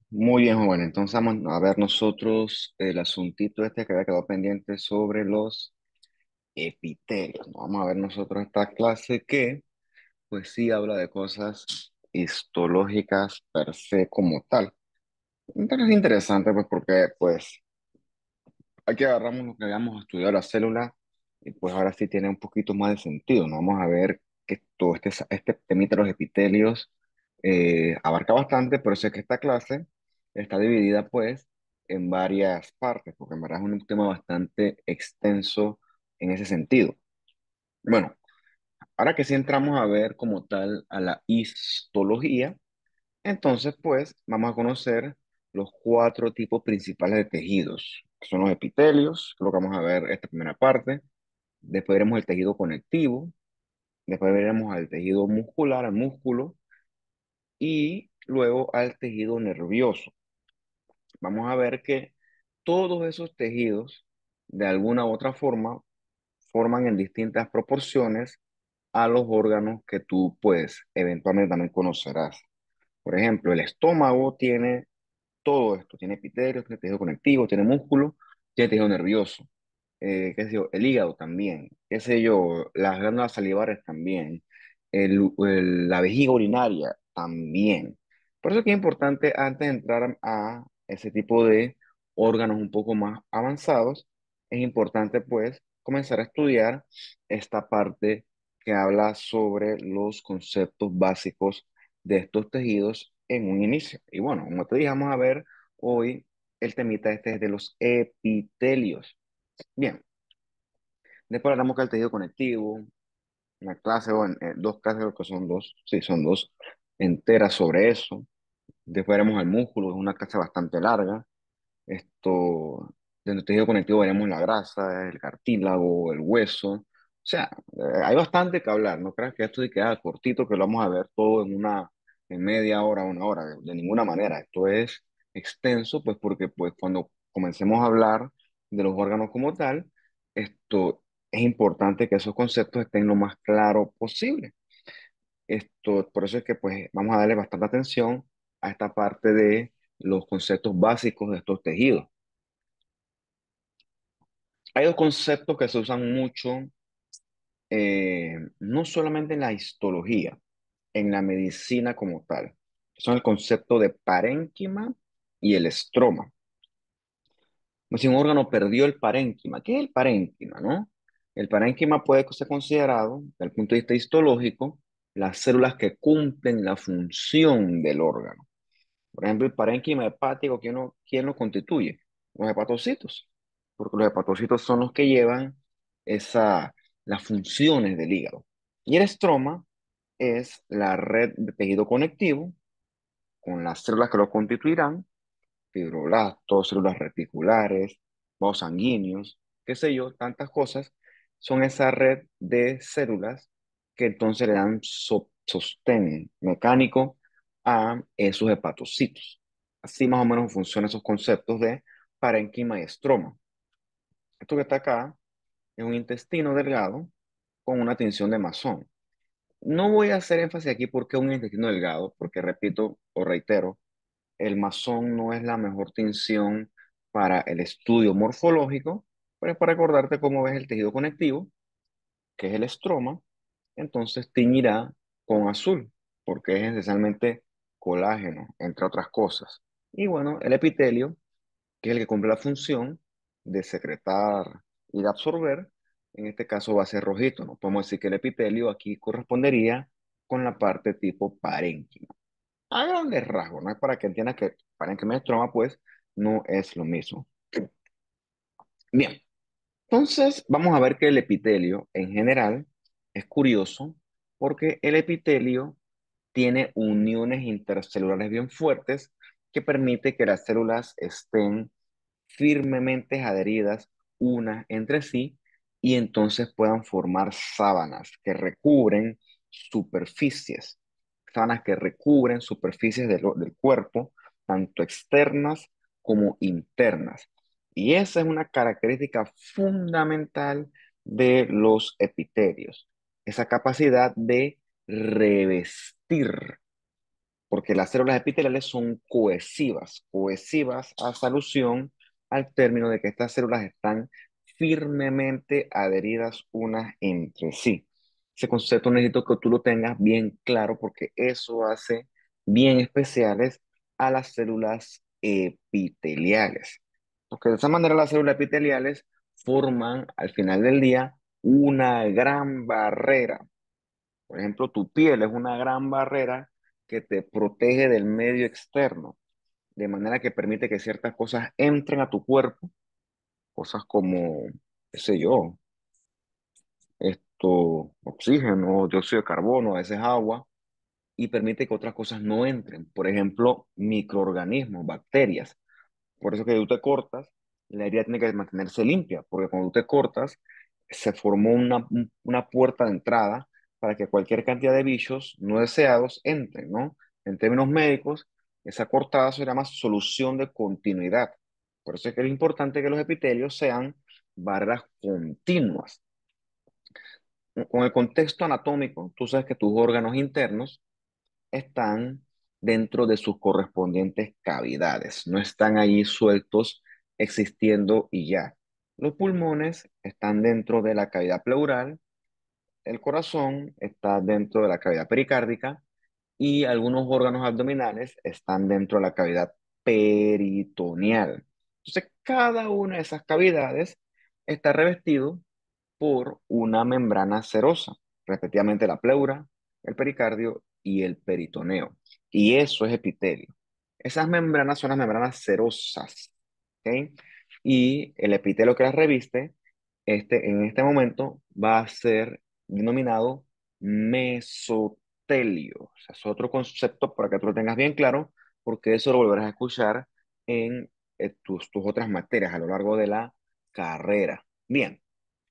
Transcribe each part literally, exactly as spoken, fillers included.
Muy bien, joven. Entonces vamos a ver nosotros el asuntito este que había quedado pendiente sobre los epitelios, ¿no? Vamos a ver nosotros esta clase que, pues sí, habla de cosas histológicas per se como tal. Entonces es interesante, pues, porque, pues, aquí agarramos lo que habíamos estudiado la célula y, pues, ahora sí tiene un poquito más de sentido, ¿no? Vamos a ver que todo este, este temita de los epitelios eh, abarca bastante, pero sé que esta clase está dividida pues en varias partes, porque en verdad es un tema bastante extenso en ese sentido. Bueno, ahora que sí entramos a ver como tal a la histología, entonces pues vamos a conocer los cuatro tipos principales de tejidos, que son los epitelios, que es lo que vamos a ver esta primera parte. Después veremos el tejido conectivo, después veremos al tejido muscular, al músculo, y luego al tejido nervioso. Vamos a ver que todos esos tejidos, de alguna u otra forma, forman en distintas proporciones a los órganos que tú, pues, eventualmente también conocerás. Por ejemplo, el estómago tiene todo esto, tiene epitelio, tiene tejido conectivo, tiene músculo, tiene tejido nervioso, eh, qué sé yo, el hígado también, qué sé yo, las glándulas salivares también, el- el- la vejiga urinaria también. Por eso es que es importante antes de entrar a ese tipo de órganos un poco más avanzados, es importante pues comenzar a estudiar esta parte que habla sobre los conceptos básicos de estos tejidos en un inicio. Y bueno, como te dije, vamos a ver hoy el temita este es de los epitelios. Bien, después hablamos que el tejido conectivo, una clase o en, eh, dos clases, creo que son dos, sí, son dos enteras sobre eso. Después veremos el músculo, es una clase bastante larga. Esto, dentro del tejido conectivo veremos la grasa, el cartílago, el hueso. O sea, eh, hay bastante que hablar. No creas que esto de queda cortito, que lo vamos a ver todo en una, en media hora, una hora. De, de ninguna manera. Esto es extenso, pues porque pues cuando comencemos a hablar de los órganos como tal, esto es importante que esos conceptos estén lo más claro posible. Esto, por eso es que pues vamos a darle bastante atención a esta parte de los conceptos básicos de estos tejidos. Hay dos conceptos que se usan mucho, eh, no solamente en la histología, en la medicina como tal. Son el concepto de parénquima y el estroma. Como si un órgano perdió el parénquima. ¿Qué es el parénquima, no? El parénquima puede ser considerado, desde el punto de vista histológico, las células que cumplen la función del órgano. Por ejemplo, el parénquima hepático, ¿quién lo, quién lo constituye? Los hepatocitos, porque los hepatocitos son los que llevan esa, las funciones del hígado. Y el estroma es la red de tejido conectivo con las células que lo constituirán, fibroblastos, células reticulares, vasos sanguíneos, qué sé yo, tantas cosas, son esa red de células que entonces le dan so- sostén mecánico a esos hepatocitos. Así más o menos funcionan esos conceptos de parénquima y estroma. Esto que está acá es un intestino delgado con una tinción de Masón. No voy a hacer énfasis aquí porque es un intestino delgado, porque repito o reitero, el masón no es la mejor tinción para el estudio morfológico, pero es para recordarte cómo ves el tejido conectivo, que es el estroma, entonces tiñirá con azul, porque es esencialmente colágeno, entre otras cosas. Y bueno, el epitelio, que es el que cumple la función de secretar y de absorber, en este caso va a ser rojito, ¿no? Podemos decir que el epitelio aquí correspondería con la parte tipo parénquima a grandes rasgos, no es para que entiendas que parénquima y estroma, pues, no es lo mismo. Bien, entonces vamos a ver que el epitelio en general es curioso porque el epitelio tiene uniones intercelulares bien fuertes que permite que las células estén firmemente adheridas unas entre sí y entonces puedan formar sábanas que recubren superficies, sábanas que recubren superficies del, del cuerpo, tanto externas como internas. Y esa es una característica fundamental de los epitelios, esa capacidad de revestir. ¿Por porque las células epiteliales son cohesivas, cohesivas hace alusión al término de que estas células están firmemente adheridas unas entre sí. Ese concepto necesito que tú lo tengas bien claro porque eso hace bien especiales a las células epiteliales. Porque de esa manera las células epiteliales forman al final del día una gran barrera. Por ejemplo, tu piel es una gran barrera que te protege del medio externo, de manera que permite que ciertas cosas entren a tu cuerpo, cosas como, qué sé yo, esto, oxígeno, dióxido de carbono, a veces agua, y permite que otras cosas no entren. Por ejemplo, microorganismos, bacterias. Por eso que tú te cortas, la herida tiene que mantenerse limpia, porque cuando tú te cortas, se formó una, un- una puerta de entrada para que cualquier cantidad de bichos no deseados entren, ¿no? En términos médicos, esa cortada se llama solución de continuidad. Por eso es que es importante que los epitelios sean barreras continuas. Con el contexto anatómico, tú sabes que tus órganos internos están dentro de sus correspondientes cavidades, no están ahí sueltos existiendo y ya. Los pulmones están dentro de la cavidad pleural, el corazón está dentro de la cavidad pericárdica y algunos órganos abdominales están dentro de la cavidad peritoneal. Entonces, cada una de esas cavidades está revestido por una membrana serosa, respectivamente la pleura, el pericardio y el peritoneo. Y eso es epitelio. Esas membranas son las membranas serosas, ¿ok? Y el epitelio que las reviste, este, en este momento va a ser denominado mesotelio. O sea, es otro concepto para que tú lo tengas bien claro, porque eso lo volverás a escuchar en eh, tus, tus otras materias a lo largo de la carrera. Bien.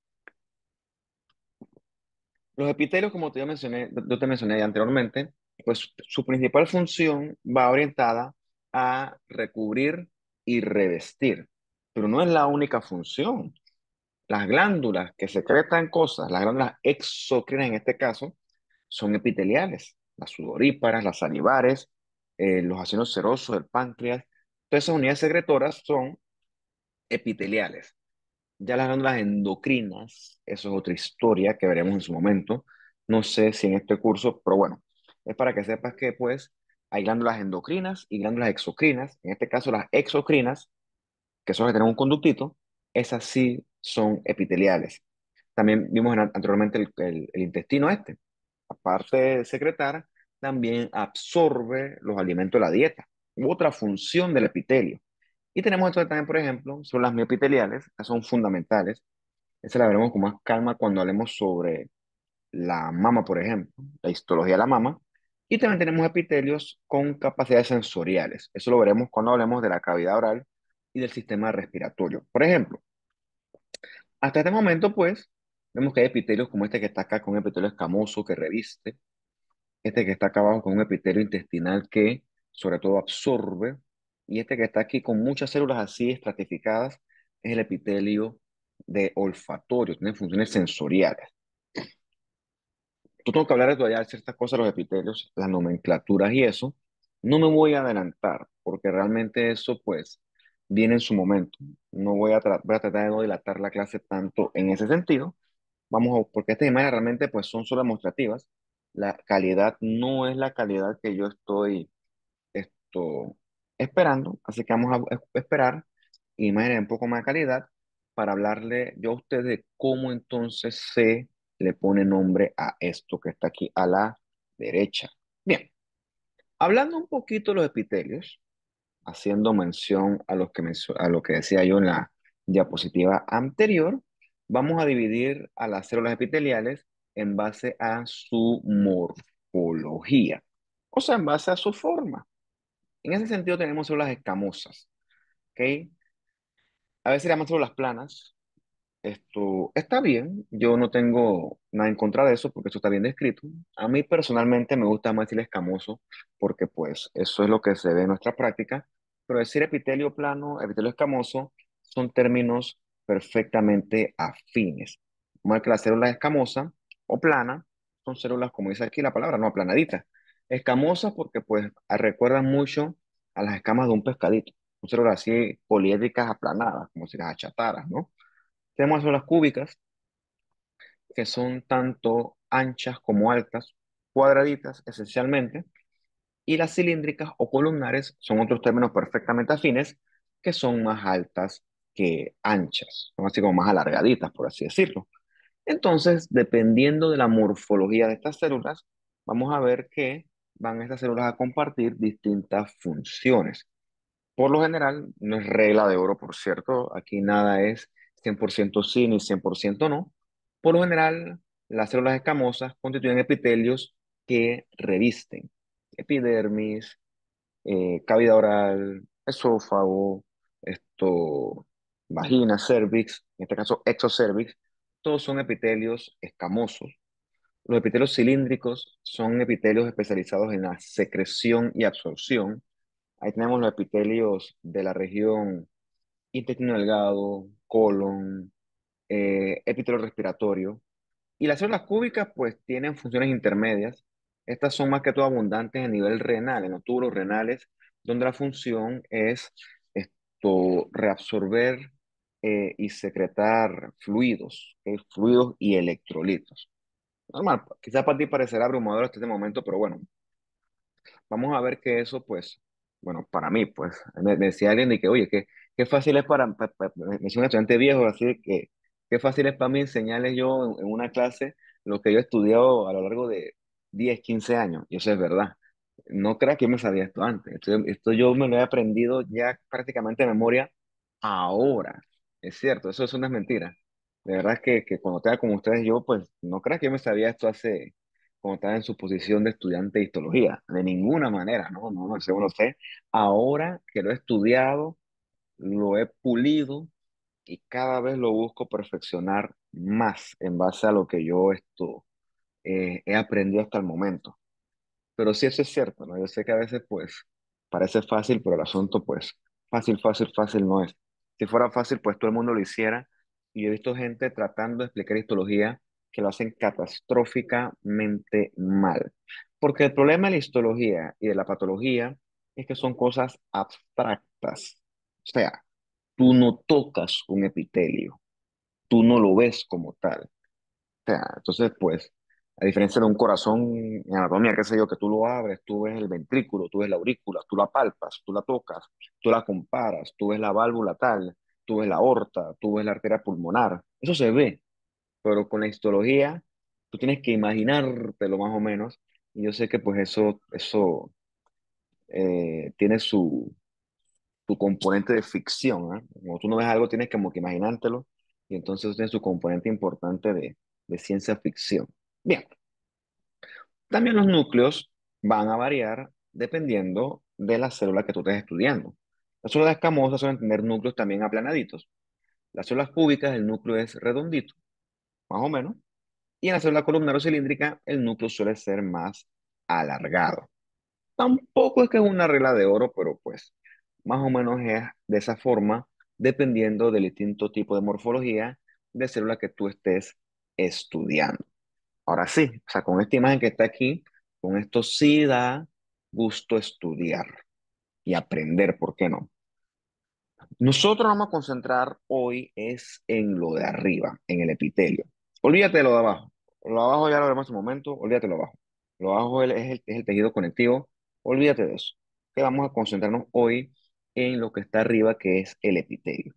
Los epitelios, como te yo mencioné, yo te mencioné ya anteriormente, pues su principal función va orientada a recubrir y revestir, pero no es la única función. Las glándulas que secretan cosas, las glándulas exocrinas en este caso, son epiteliales. Las sudoríparas, las salivares, eh, los ácidos serosos, el páncreas, todas esas unidades secretoras son epiteliales. Ya las glándulas endocrinas, eso es otra historia que veremos en su momento. No sé si en este curso, pero bueno, es para que sepas que pues hay glándulas endocrinas y glándulas exocrinas. En este caso las exocrinas, que son las que tienen un conductito, esas sí son epiteliales. También vimos en- anteriormente el, el- el intestino este. Aparte de secretar, también absorbe los alimentos de la dieta. Otra función del epitelio. Y tenemos esto también, por ejemplo, son las miopiteliales, que son fundamentales. Esa la veremos con más calma cuando hablemos sobre la mama, por ejemplo, la histología de la mama. Y también tenemos epitelios con capacidades sensoriales. Eso lo veremos cuando hablemos de la cavidad oral y del sistema respiratorio. Por ejemplo, hasta este momento, pues, vemos que hay epitelios como este que está acá, con un epitelio escamoso que reviste, este que está acá abajo con un epitelio intestinal que sobre todo absorbe, y este que está aquí con muchas células así estratificadas es el epitelio de olfatorio, tiene funciones sensoriales. Yo tengo que hablar de todavía de ciertas cosas, los epitelios, las nomenclaturas y eso. No me voy a adelantar, porque realmente eso pues viene en su momento. No voy a, tra- voy a tratar de no dilatar la clase tanto en ese sentido. Vamos a, porque estas imágenes realmente pues son solo demostrativas. La calidad no es la calidad que yo estoy esto, esperando, así que vamos a a esperar imágenes de un poco más de calidad para hablarle yo a ustedes de cómo entonces se le pone nombre a esto que está aquí a la derecha. Bien, hablando un poquito de los epitelios, haciendo mención a, los que mencio- a lo que decía yo en la diapositiva anterior, vamos a dividir a las células epiteliales en base a su morfología, o sea, en base a su forma. En ese sentido tenemos células escamosas, ¿ok? A veces le llaman células planas. Esto está bien, yo no tengo nada en contra de eso porque eso está bien descrito. A mí personalmente me gusta más decir escamoso porque pues eso es lo que se ve en nuestra práctica, pero decir epitelio plano, epitelio escamoso son términos perfectamente afines. Como que la célula escamosa o plana son células, como dice aquí la palabra, no aplanaditas. Escamosas porque pues a- recuerdan mucho a las escamas de un pescadito. Son células así poliédricas aplanadas, como si las achataras, ¿no? Tenemos células cúbicas, que son tanto anchas como altas, cuadraditas esencialmente, y las cilíndricas o columnares son otros términos perfectamente afines, que son más altas que anchas, son así como más alargaditas, por así decirlo. Entonces, dependiendo de la morfología de estas células, vamos a ver que van estas células a compartir distintas funciones. Por lo general, no es regla de oro, por cierto, aquí nada es cien por ciento sí ni cien por ciento no. Por lo general, las células escamosas constituyen epitelios que revisten epidermis, eh, cavidad oral, esófago, esto, vagina, cervix, en este caso exocervix, todos son epitelios escamosos. Los epitelios cilíndricos son epitelios especializados en la secreción y absorción. Ahí tenemos los epitelios de la región intestino delgado, colon, eh, epitelio respiratorio. Y las células cúbicas pues tienen funciones intermedias. Estas son más que todo abundantes a nivel renal, en los túbulos renales, donde la función es esto, reabsorber eh, y secretar fluidos, ¿ok? Fluidos y electrolitos. Normal, quizás para ti parecerá abrumador hasta este momento, pero bueno, vamos a ver que eso, pues, bueno, para mí, pues, me, me decía alguien de que, oye, qué, qué fácil es para, pa- pa- me decía un estudiante viejo, así de que, qué fácil es para mí enseñarles yo en, en una clase lo que yo he estudiado a lo largo de diez quince años, y eso es verdad. No creas que yo me sabía esto antes, esto, esto yo me lo he aprendido ya prácticamente de memoria ahora, es cierto, eso, eso no es mentira. De verdad que, que cuando estaba con ustedes yo, pues, no creas que yo me sabía esto hace como estaba en su posición de estudiante de histología. De ninguna manera, no, no, no, según lo sé. Ahora que lo he estudiado, lo he pulido y cada vez lo busco perfeccionar más en base a lo que yo esto, eh, he aprendido hasta el momento. Pero sí, eso es cierto, ¿no? Yo sé que a veces, pues, parece fácil, pero el asunto, pues, fácil, fácil, fácil no es. Si fuera fácil, pues todo el mundo lo hiciera. Y yo he visto gente tratando de explicar histología que lo hacen catastróficamente mal. Porque el problema de la histología y de la patología es que son cosas abstractas. O sea, tú no tocas un epitelio, tú no lo ves como tal sea, entonces, pues, a diferencia de un corazón en anatomía, qué sé yo, que tú lo abres, tú ves el ventrículo, tú ves la aurícula, tú la palpas, tú la tocas, tú la comparas, tú ves la válvula tal, tú ves la aorta, tú ves la arteria pulmonar. Eso se ve, pero con la histología, tú tienes que imaginártelo más o menos. Y yo sé que, pues, eso, eso eh, tiene su, su componente de ficción, ¿ah? Cuando tú no ves algo, tienes como que imaginártelo. Y entonces eso tiene su componente importante de, de ciencia ficción. Bien. También los núcleos van a variar dependiendo de la célula que tú estés estudiando. Las células escamosas suelen tener núcleos también aplanaditos. Las células cúbicas, el núcleo es redondito, más o menos. Y en la célula columnar o cilíndrica, el núcleo suele ser más alargado. Tampoco es que es una regla de oro, pero pues más o menos es de esa forma, dependiendo del distinto tipo de morfología de célula que tú estés estudiando. Ahora sí, o sea, con esta imagen que está aquí, con esto sí da gusto estudiar y aprender, ¿por qué no? Nosotros vamos a concentrar hoy es en lo de arriba, en el epitelio. Olvídate de lo de abajo. Lo de abajo ya lo veremos en un momento, olvídate de lo de abajo. Lo de abajo es el, es el tejido conectivo, olvídate de eso. Que vamos a concentrarnos hoy en lo que está arriba, que es el epitelio.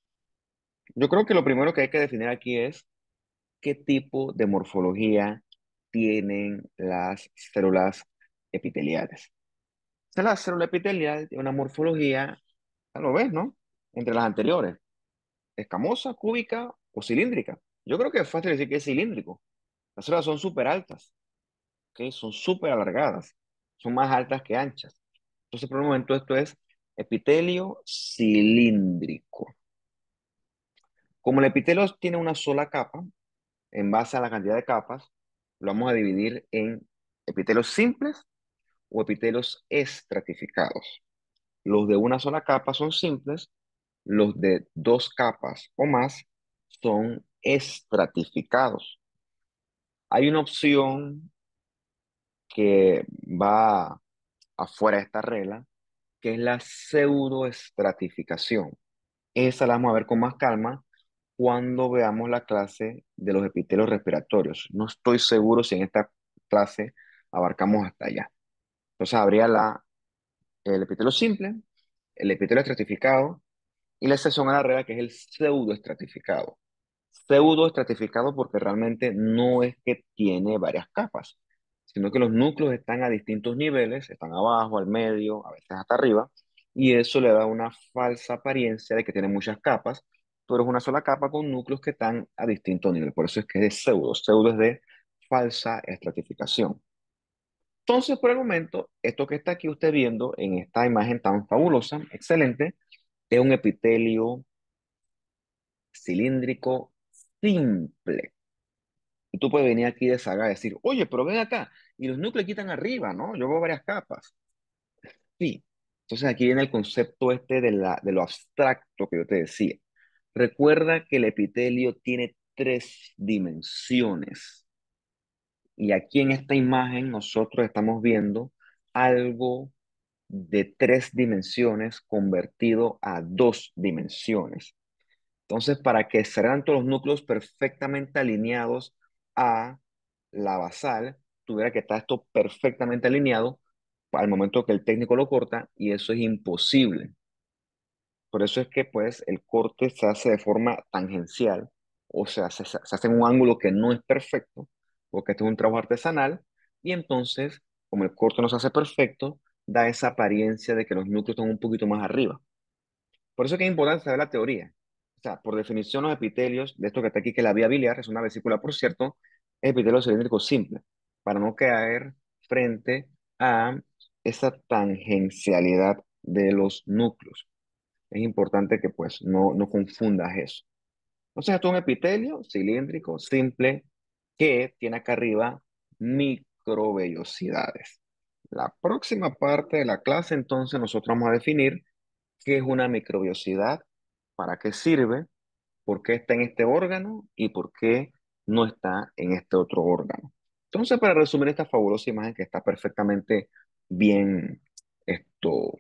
Yo creo que lo primero que hay que definir aquí es qué tipo de morfología tienen las células epiteliales. O sea, la célula epitelial tiene una morfología, ya lo ves, ¿no? Entre las anteriores, escamosa, cúbica o cilíndrica. Yo creo que es fácil decir que es cilíndrico. Las células son súper altas, ¿ok? Son súper alargadas, son más altas que anchas. Entonces, por el momento, esto es epitelio cilíndrico. Como el epitelio tiene una sola capa, en base a la cantidad de capas, lo vamos a dividir en epitelios simples o epitelios estratificados. Los de una sola capa son simples, los de dos capas o más son estratificados. Hay una opción que va afuera de esta regla, que es la pseudoestratificación. Esa la vamos a ver con más calma cuando veamos la clase de los epitelios respiratorios. No estoy seguro si en esta clase abarcamos hasta allá. Entonces habría la, el epitelio simple, el epitelio estratificado y la excepción a la regla que es el pseudoestratificado. Pseudo estratificado porque realmente no es que tiene varias capas, sino que los núcleos están a distintos niveles, están abajo, al medio, a veces hasta arriba, y eso le da una falsa apariencia de que tiene muchas capas, pero es una sola capa con núcleos que están a distintos niveles. Por eso es que es de pseudo. Pseudo es de falsa estratificación. Entonces, por el momento, esto que está aquí usted viendo en esta imagen tan fabulosa, excelente, es un epitelio cilíndrico simple. Y tú puedes venir aquí de saga y decir, oye, pero ven acá, y los núcleos quitan arriba, ¿no? Yo veo varias capas. Sí. Entonces aquí viene el concepto este de, la, de lo abstracto que yo te decía. Recuerda que el epitelio tiene tres dimensiones. Y aquí en esta imagen nosotros estamos viendo algo de tres dimensiones convertido a dos dimensiones. Entonces, para que serán todos los núcleos perfectamente alineados a la basal, tuviera que estar esto perfectamente alineado al momento que el técnico lo corta y eso es imposible. Por eso es que pues el corte se hace de forma tangencial o se hace, se hace en un ángulo que no es perfecto porque este es un trabajo artesanal y entonces como el corte no se hace perfecto, da esa apariencia de que los núcleos están un poquito más arriba. Por eso es que es importante saber la teoría. O sea, por definición, los epitelios, de esto que está aquí, que la vía biliar es una vesícula, por cierto, es epitelio cilíndrico simple, para no caer frente a esa tangencialidad de los núcleos. Es importante que pues no, no confundas eso. Entonces, esto es un epitelio cilíndrico simple que tiene acá arriba microvellosidades. La próxima parte de la clase, entonces, nosotros vamos a definir qué es una microbiosidad, para qué sirve, por qué está en este órgano y por qué no está en este otro órgano. Entonces, para resumir esta fabulosa imagen que está perfectamente bien esto,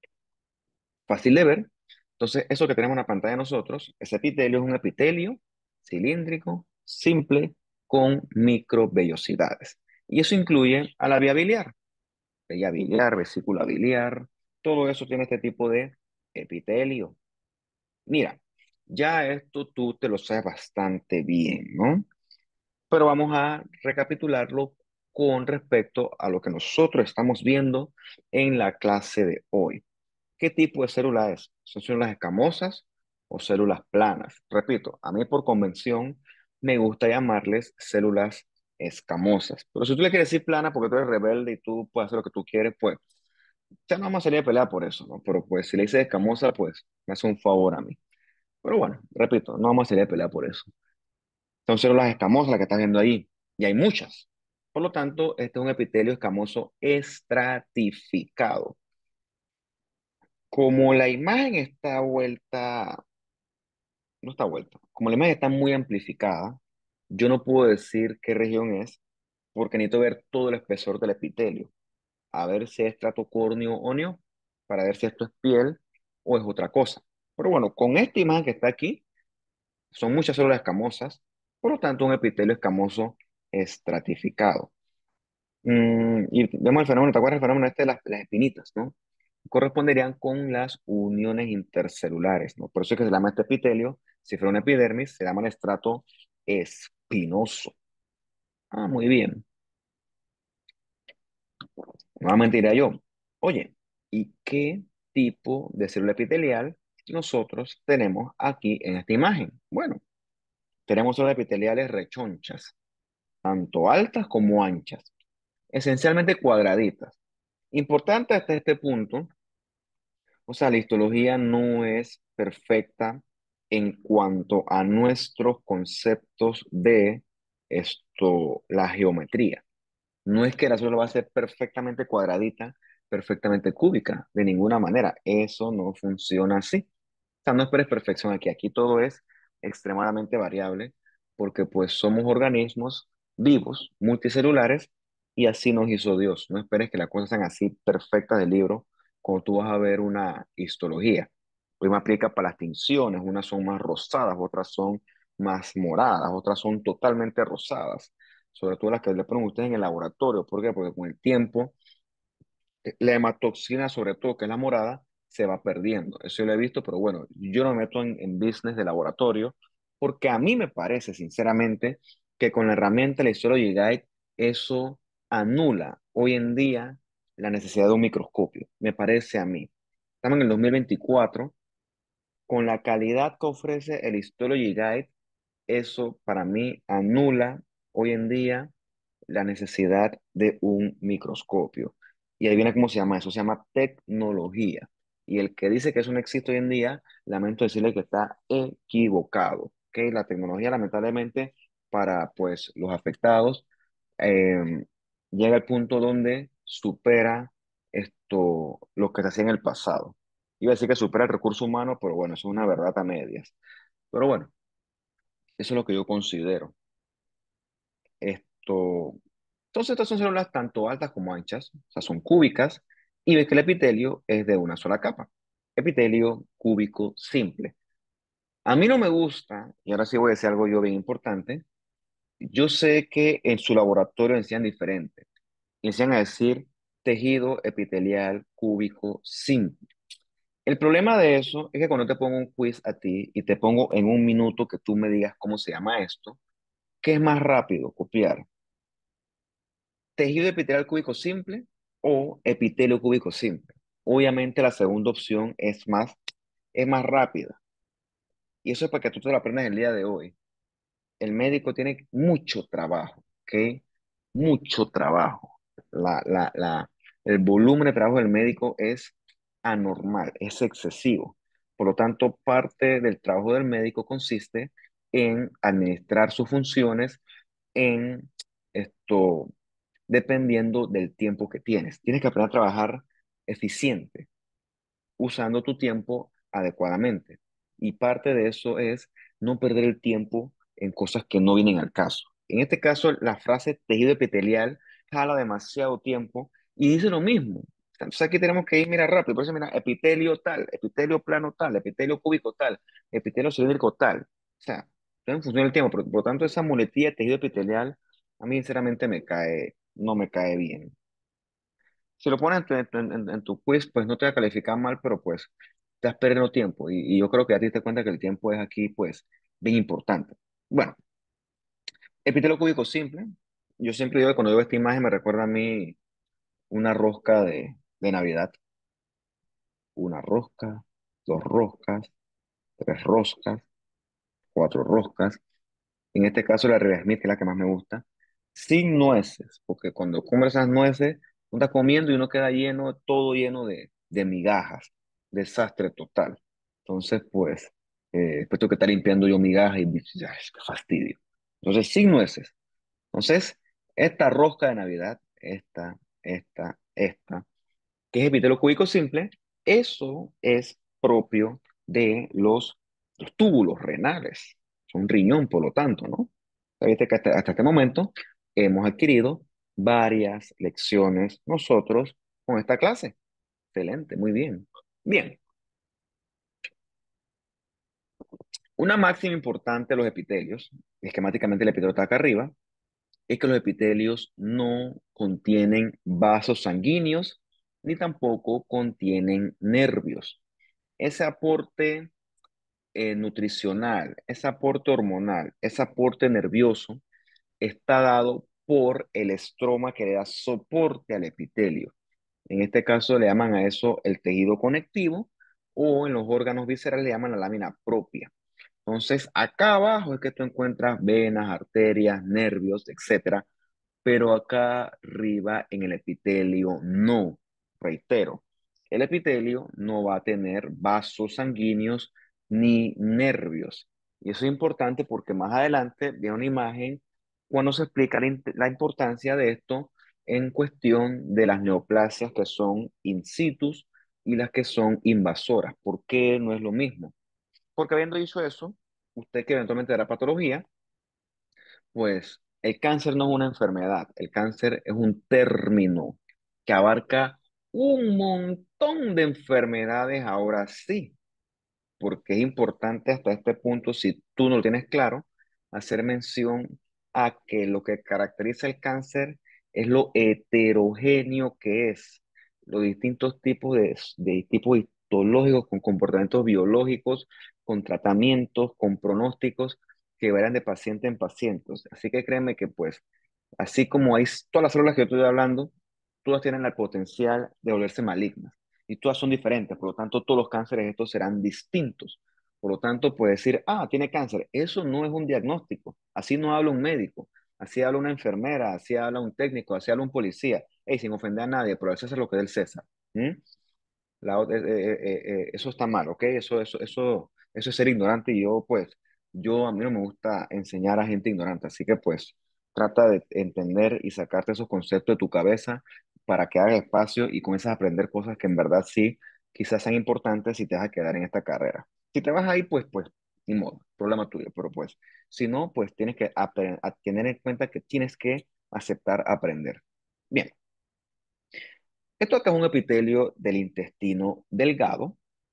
fácil de ver, entonces eso que tenemos en la pantalla de nosotros, ese epitelio es un epitelio cilíndrico, simple, con microvellosidades. Y eso incluye a la vía biliar, vía biliar, vesícula biliar, todo eso tiene este tipo de epitelio. Mira, ya esto tú te lo sabes bastante bien, ¿no? Pero vamos a recapitularlo con respecto a lo que nosotros estamos viendo en la clase de hoy. ¿Qué tipo de célula es? ¿Son células escamosas o células planas? Repito, a mí por convención me gusta llamarles células escamosas. Pero si tú le quieres decir plana porque tú eres rebelde y tú puedes hacer lo que tú quieres, pues ya no vamos a salir a pelear por eso, ¿no? Pero pues si le dices escamosa, pues me hace un favor a mí. Pero bueno, repito, no vamos a salir a pelear por eso. Son células escamosas las que estás viendo ahí, y hay muchas. Por lo tanto, este es un epitelio escamoso estratificado. Como la imagen está vuelta, no está vuelta, como la imagen está muy amplificada, yo no puedo decir qué región es, porque necesito ver todo el espesor del epitelio, a ver si es estrato córneo o no, para ver si esto es piel o es otra cosa. Pero bueno, con esta imagen que está aquí, son muchas células escamosas, por lo tanto, un epitelio escamoso estratificado. Mm, y vemos el fenómeno, ¿te acuerdas el fenómeno este de las, las espinitas, ¿no? Corresponderían con las uniones intercelulares, ¿no? Por eso es que se llama este epitelio, si fuera un epidermis, se llama el estrato espinoso. Ah, muy bien. Nuevamente diré yo, oye, ¿y qué tipo de célula epitelial nosotros tenemos aquí en esta imagen? Bueno, tenemos células epiteliales rechonchas, tanto altas como anchas, esencialmente cuadraditas. Importante hasta este punto, o sea, la histología no es perfecta en cuanto a nuestros conceptos de esto, la geometría. No es que la célula va a ser perfectamente cuadradita, perfectamente cúbica, de ninguna manera. Eso no funciona así. O sea, no esperes perfección aquí. Aquí todo es extremadamente variable porque pues somos organismos vivos, multicelulares y así nos hizo Dios. No esperes que las cosas sean así perfectas del libro cuando tú vas a ver una histología. Lo mismo aplica para las tinciones, unas son más rosadas, otras son más moradas, otras son totalmente rosadas, sobre todo las que le ponen ustedes en el laboratorio. ¿Por qué? Porque con el tiempo la hematoxina, sobre todo, que es la morada, se va perdiendo. Eso yo lo he visto, pero bueno, yo no me meto en, en business de laboratorio porque a mí me parece, sinceramente, que con la herramienta de la Histology Guide, eso anula hoy en día la necesidad de un microscopio. Me parece a mí. Estamos en el dos mil veinticuatro, con la calidad que ofrece el Histology Guide, eso para mí anula hoy en día la necesidad de un microscopio. Y ahí viene cómo se llama eso, se llama tecnología. Y el que dice que eso no existe hoy en día, lamento decirle que está equivocado. ¿Ok? La tecnología, lamentablemente, para pues los afectados, eh, llega al punto donde supera esto, lo que se hacía en el pasado. Iba a decir que supera el recurso humano, pero bueno, eso es una verdad a medias. Pero bueno, eso es lo que yo considero. Esto, entonces estas son células tanto altas como anchas, o sea, son cúbicas, y ves que el epitelio es de una sola capa. Epitelio cúbico simple. A mí no me gusta, y ahora sí voy a decir algo yo bien importante, yo sé que en su laboratorio enseñan diferente. Enseñan a decir tejido epitelial cúbico simple. El problema de eso es que cuando te pongo un quiz a ti y te pongo en un minuto que tú me digas cómo se llama esto, ¿qué es más rápido copiar? ¿Tejido epitelial cúbico simple o epitelio cúbico simple? Obviamente la segunda opción es más, es más rápida. Y eso es para que tú te lo aprendas el día de hoy. El médico tiene mucho trabajo, ¿ok? Mucho trabajo. La, la, la, el volumen de trabajo del médico es anormal, es excesivo. Por lo tanto, parte del trabajo del médico consiste en administrar sus funciones en esto, dependiendo del tiempo que tienes. Tienes que aprender a trabajar eficiente, usando tu tiempo adecuadamente. Y parte de eso es no perder el tiempo en cosas que no vienen al caso. En este caso, la frase tejido epitelial jala demasiado tiempo y dice lo mismo. Entonces aquí tenemos que ir, mira, rápido. Por eso, mira, epitelio tal, epitelio plano tal, epitelio cúbico tal, epitelio cilíndrico tal. O sea, todo en función del tiempo. Por, por lo tanto, esa muletilla de tejido epitelial, a mí sinceramente me cae, no me cae bien. Si lo pones en tu, en, tu en- en tu quiz, pues no te va a calificar mal, pero pues estás perdiendo tiempo. Y, y yo creo que a ti te cuenta que el tiempo es aquí, pues, bien importante. Bueno, epitelio cúbico simple. Yo siempre digo que cuando veo esta imagen me recuerda a mí una rosca de, de Navidad. Una rosca, dos roscas, tres roscas, cuatro roscas. En este caso, la River Smith, que es la que más me gusta, sin nueces, porque cuando comes esas nueces, uno está comiendo y uno queda lleno, todo lleno de, de migajas, desastre total. Entonces, pues, eh, después tengo que estar limpiando yo migajas y dices, "Ay, qué fastidio". Entonces, sin nueces. Entonces, esta rosca de Navidad, esta, esta, esta, que es epitelio cúbico simple, eso es propio de los, los túbulos renales. Son riñón, por lo tanto, ¿no? Viste que hasta, hasta este momento hemos adquirido varias lecciones nosotros con esta clase. Excelente, muy bien. Bien, una máxima importante de los epitelios, esquemáticamente el epitelio está acá arriba, es que los epitelios no contienen vasos sanguíneos ni tampoco contienen nervios. Ese aporte eh, nutricional, ese aporte hormonal, ese aporte nervioso está dado por el estroma que le da soporte al epitelio. En este caso le llaman a eso el tejido conectivo o en los órganos viscerales le llaman la lámina propia. Entonces, acá abajo es que tú encuentras venas, arterias, nervios, etcétera, pero acá arriba en el epitelio no. Reitero, el epitelio no va a tener vasos sanguíneos ni nervios. Y eso es importante porque más adelante viene una imagen cuando se explica la, in- la importancia de esto en cuestión de las neoplasias que son in situ y las que son invasoras. ¿Por qué no es lo mismo? Porque habiendo dicho eso, usted que eventualmente hará patología, pues El cáncer no es una enfermedad, el cáncer es un término que abarca un montón de enfermedades ahora sí, porque es importante hasta este punto, si tú no lo tienes claro, hacer mención a que lo que caracteriza el cáncer es lo heterogéneo que es, los distintos tipos de, de tipos histológicos con comportamientos biológicos, con tratamientos, con pronósticos que varían de paciente en paciente. Así que créeme que pues, así como hay todas las células que yo estoy hablando, todas tienen el potencial de volverse malignas y todas son diferentes, por lo tanto todos los cánceres estos serán distintos. Por lo tanto, puede decir, ah, tiene cáncer. Eso no es un diagnóstico. Así no habla un médico, así habla una enfermera, así habla un técnico, así habla un policía. Hey, sin ofender a nadie, pero eso es lo que es el César. ¿Mm? La ot- eh, eh, eh, eh, eso está mal, ¿ok? Eso, eso, eso, eso es ser ignorante y yo, pues, yo a mí no me gusta enseñar a gente ignorante, así que, pues, trata de entender y sacarte esos conceptos de tu cabeza para que hagas espacio y comiences a aprender cosas que en verdad sí, quizás sean importantes si te vas a quedar en esta carrera. Si te vas ahí, pues, pues, ni modo, problema tuyo, pero pues, si no, pues tienes que apre- a tener en cuenta que tienes que aceptar aprender. Bien. Esto acá es un epitelio del intestino delgado.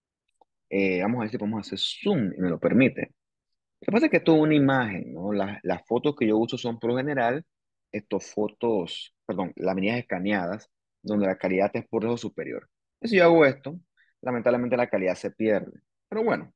Eh, vamos a ver si podemos hacer zoom y me lo permite. Lo que pasa es que esto es una imagen, ¿no? Las, las fotos que yo uso son por lo general estas fotos, perdón, láminas escaneadas, donde la calidad es por debajo superior. Y si yo hago esto, lamentablemente la calidad se pierde. Pero bueno,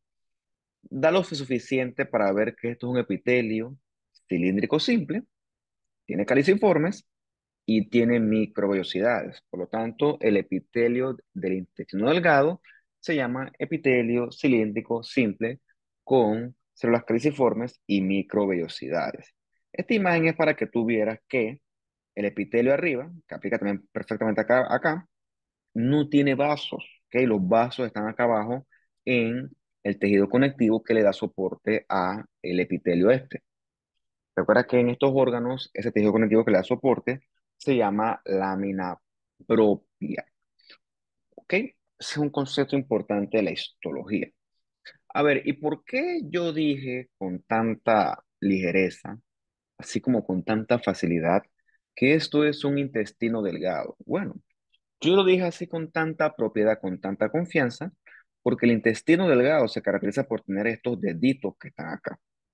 da lo suficiente para ver que esto es un epitelio cilíndrico simple, tiene caliciformes y tiene microvellosidades. Por lo tanto, el epitelio del intestino delgado se llama epitelio cilíndrico simple con células caliciformes y microvellosidades. Esta imagen es para que tú vieras que el epitelio arriba, que aplica también perfectamente acá, acá no tiene vasos, ¿ok? Los vasos están acá abajo en el tejido conectivo que le da soporte a el epitelio este. Recuerda que en estos órganos, ese tejido conectivo que le da soporte se llama lámina propia. ¿Ok? Ese es un concepto importante de la histología. A ver, ¿y por qué yo dije con tanta ligereza, así como con tanta facilidad, que esto es un intestino delgado? Bueno, yo lo dije así con tanta propiedad, con tanta confianza, porque el intestino delgado se caracteriza por tener estos deditos que están acá.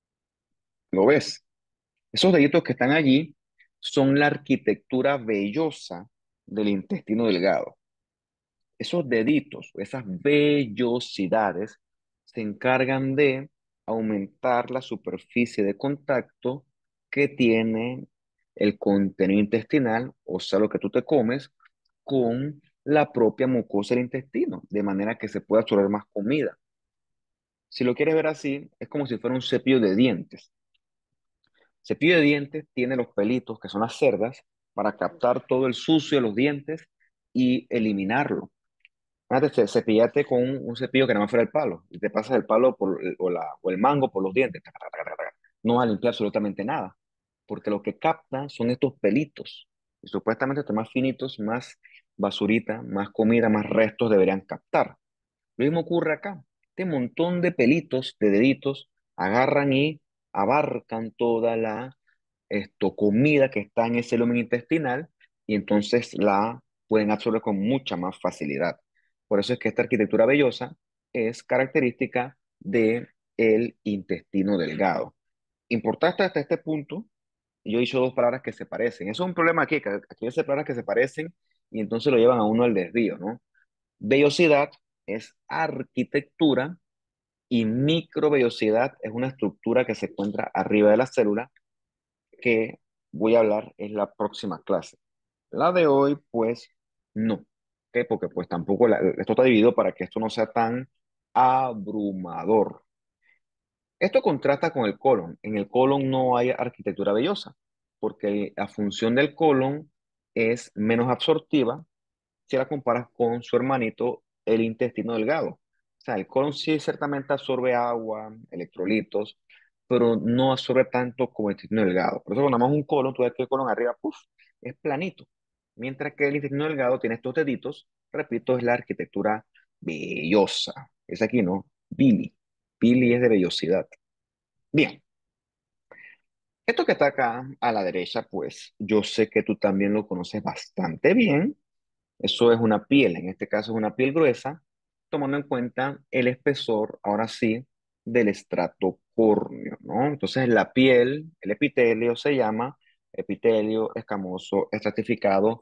¿Lo ves? Esos deditos que están allí son la arquitectura vellosa del intestino delgado. Esos deditos, esas vellosidades, se encargan de aumentar la superficie de contacto que tiene el contenido intestinal, o sea, lo que tú te comes, con la propia mucosa del intestino, de manera que se pueda absorber más comida. Si lo quieres ver así, es como si fuera un cepillo de dientes. Cepillo de dientes tiene los pelitos, que son las cerdas, para captar todo el sucio de los dientes y eliminarlo. Antes te cepillate con un, un cepillo que nada más fuera el palo y te pasas el palo por, el- o, la, o el mango por los dientes. Taca, taca, taca, taca. No vas a limpiar absolutamente nada, porque lo que capta son estos pelitos. Y supuestamente estos más finitos, más basurita, más comida, más restos deberían captar. Lo mismo ocurre acá. Este montón de pelitos, de deditos, agarran y abarcan toda la esto, comida que está en ese lumen intestinal y entonces la pueden absorber con mucha más facilidad. Por eso es que esta arquitectura vellosa es característica del intestino delgado. Importante hasta este punto, yo he dicho dos palabras que se parecen. Eso es un problema aquí, que aquí hay palabras que se parecen y entonces lo llevan a uno al desvío, ¿no? Vellosidad es arquitectura y microvellosidad es una estructura que se encuentra arriba de la célula que voy a hablar en la próxima clase. La de hoy, pues, no, ¿ok? Porque pues tampoco, la- esto está dividido para que esto no sea tan abrumador. Esto contrasta con el colon. En el colon no hay arquitectura vellosa, porque la función del colon es menos absortiva si la comparas con su hermanito, el intestino delgado. O sea, el colon sí ciertamente absorbe agua, electrolitos, pero no absorbe tanto como el intestino delgado. Por eso cuando damos un colon, tú ves que el colon arriba, puff, es planito. Mientras que el intestino delgado tiene estos deditos, repito, es la arquitectura vellosa. Es aquí, ¿no? Pili. Pili es de vellosidad. Bien, Esto que está acá a la derecha, pues yo sé que tú también lo conoces bastante bien. Eso es una piel, en este caso es una piel gruesa, tomando en cuenta el espesor, ahora sí, del estrato córneo, ¿no? Entonces la piel, el epitelio se llama epitelio escamoso estratificado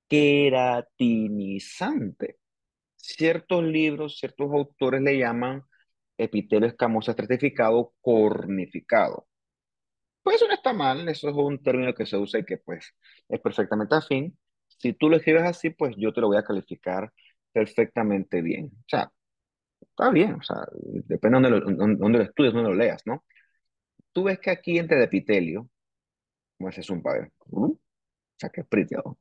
queratinizante. Ciertos libros, ciertos autores le llaman epitelio escamoso estratificado cornificado. Pues eso no está mal, eso es un término que se usa y que pues es perfectamente afín. Si tú lo escribes así, pues yo te lo voy a calificar perfectamente bien. O sea, está bien, o sea, depende de dónde lo, dónde- dónde lo estudies, dónde lo leas, ¿no? Tú ves que aquí entre el epitelio, como ese es un padre, o sea, que es priteado.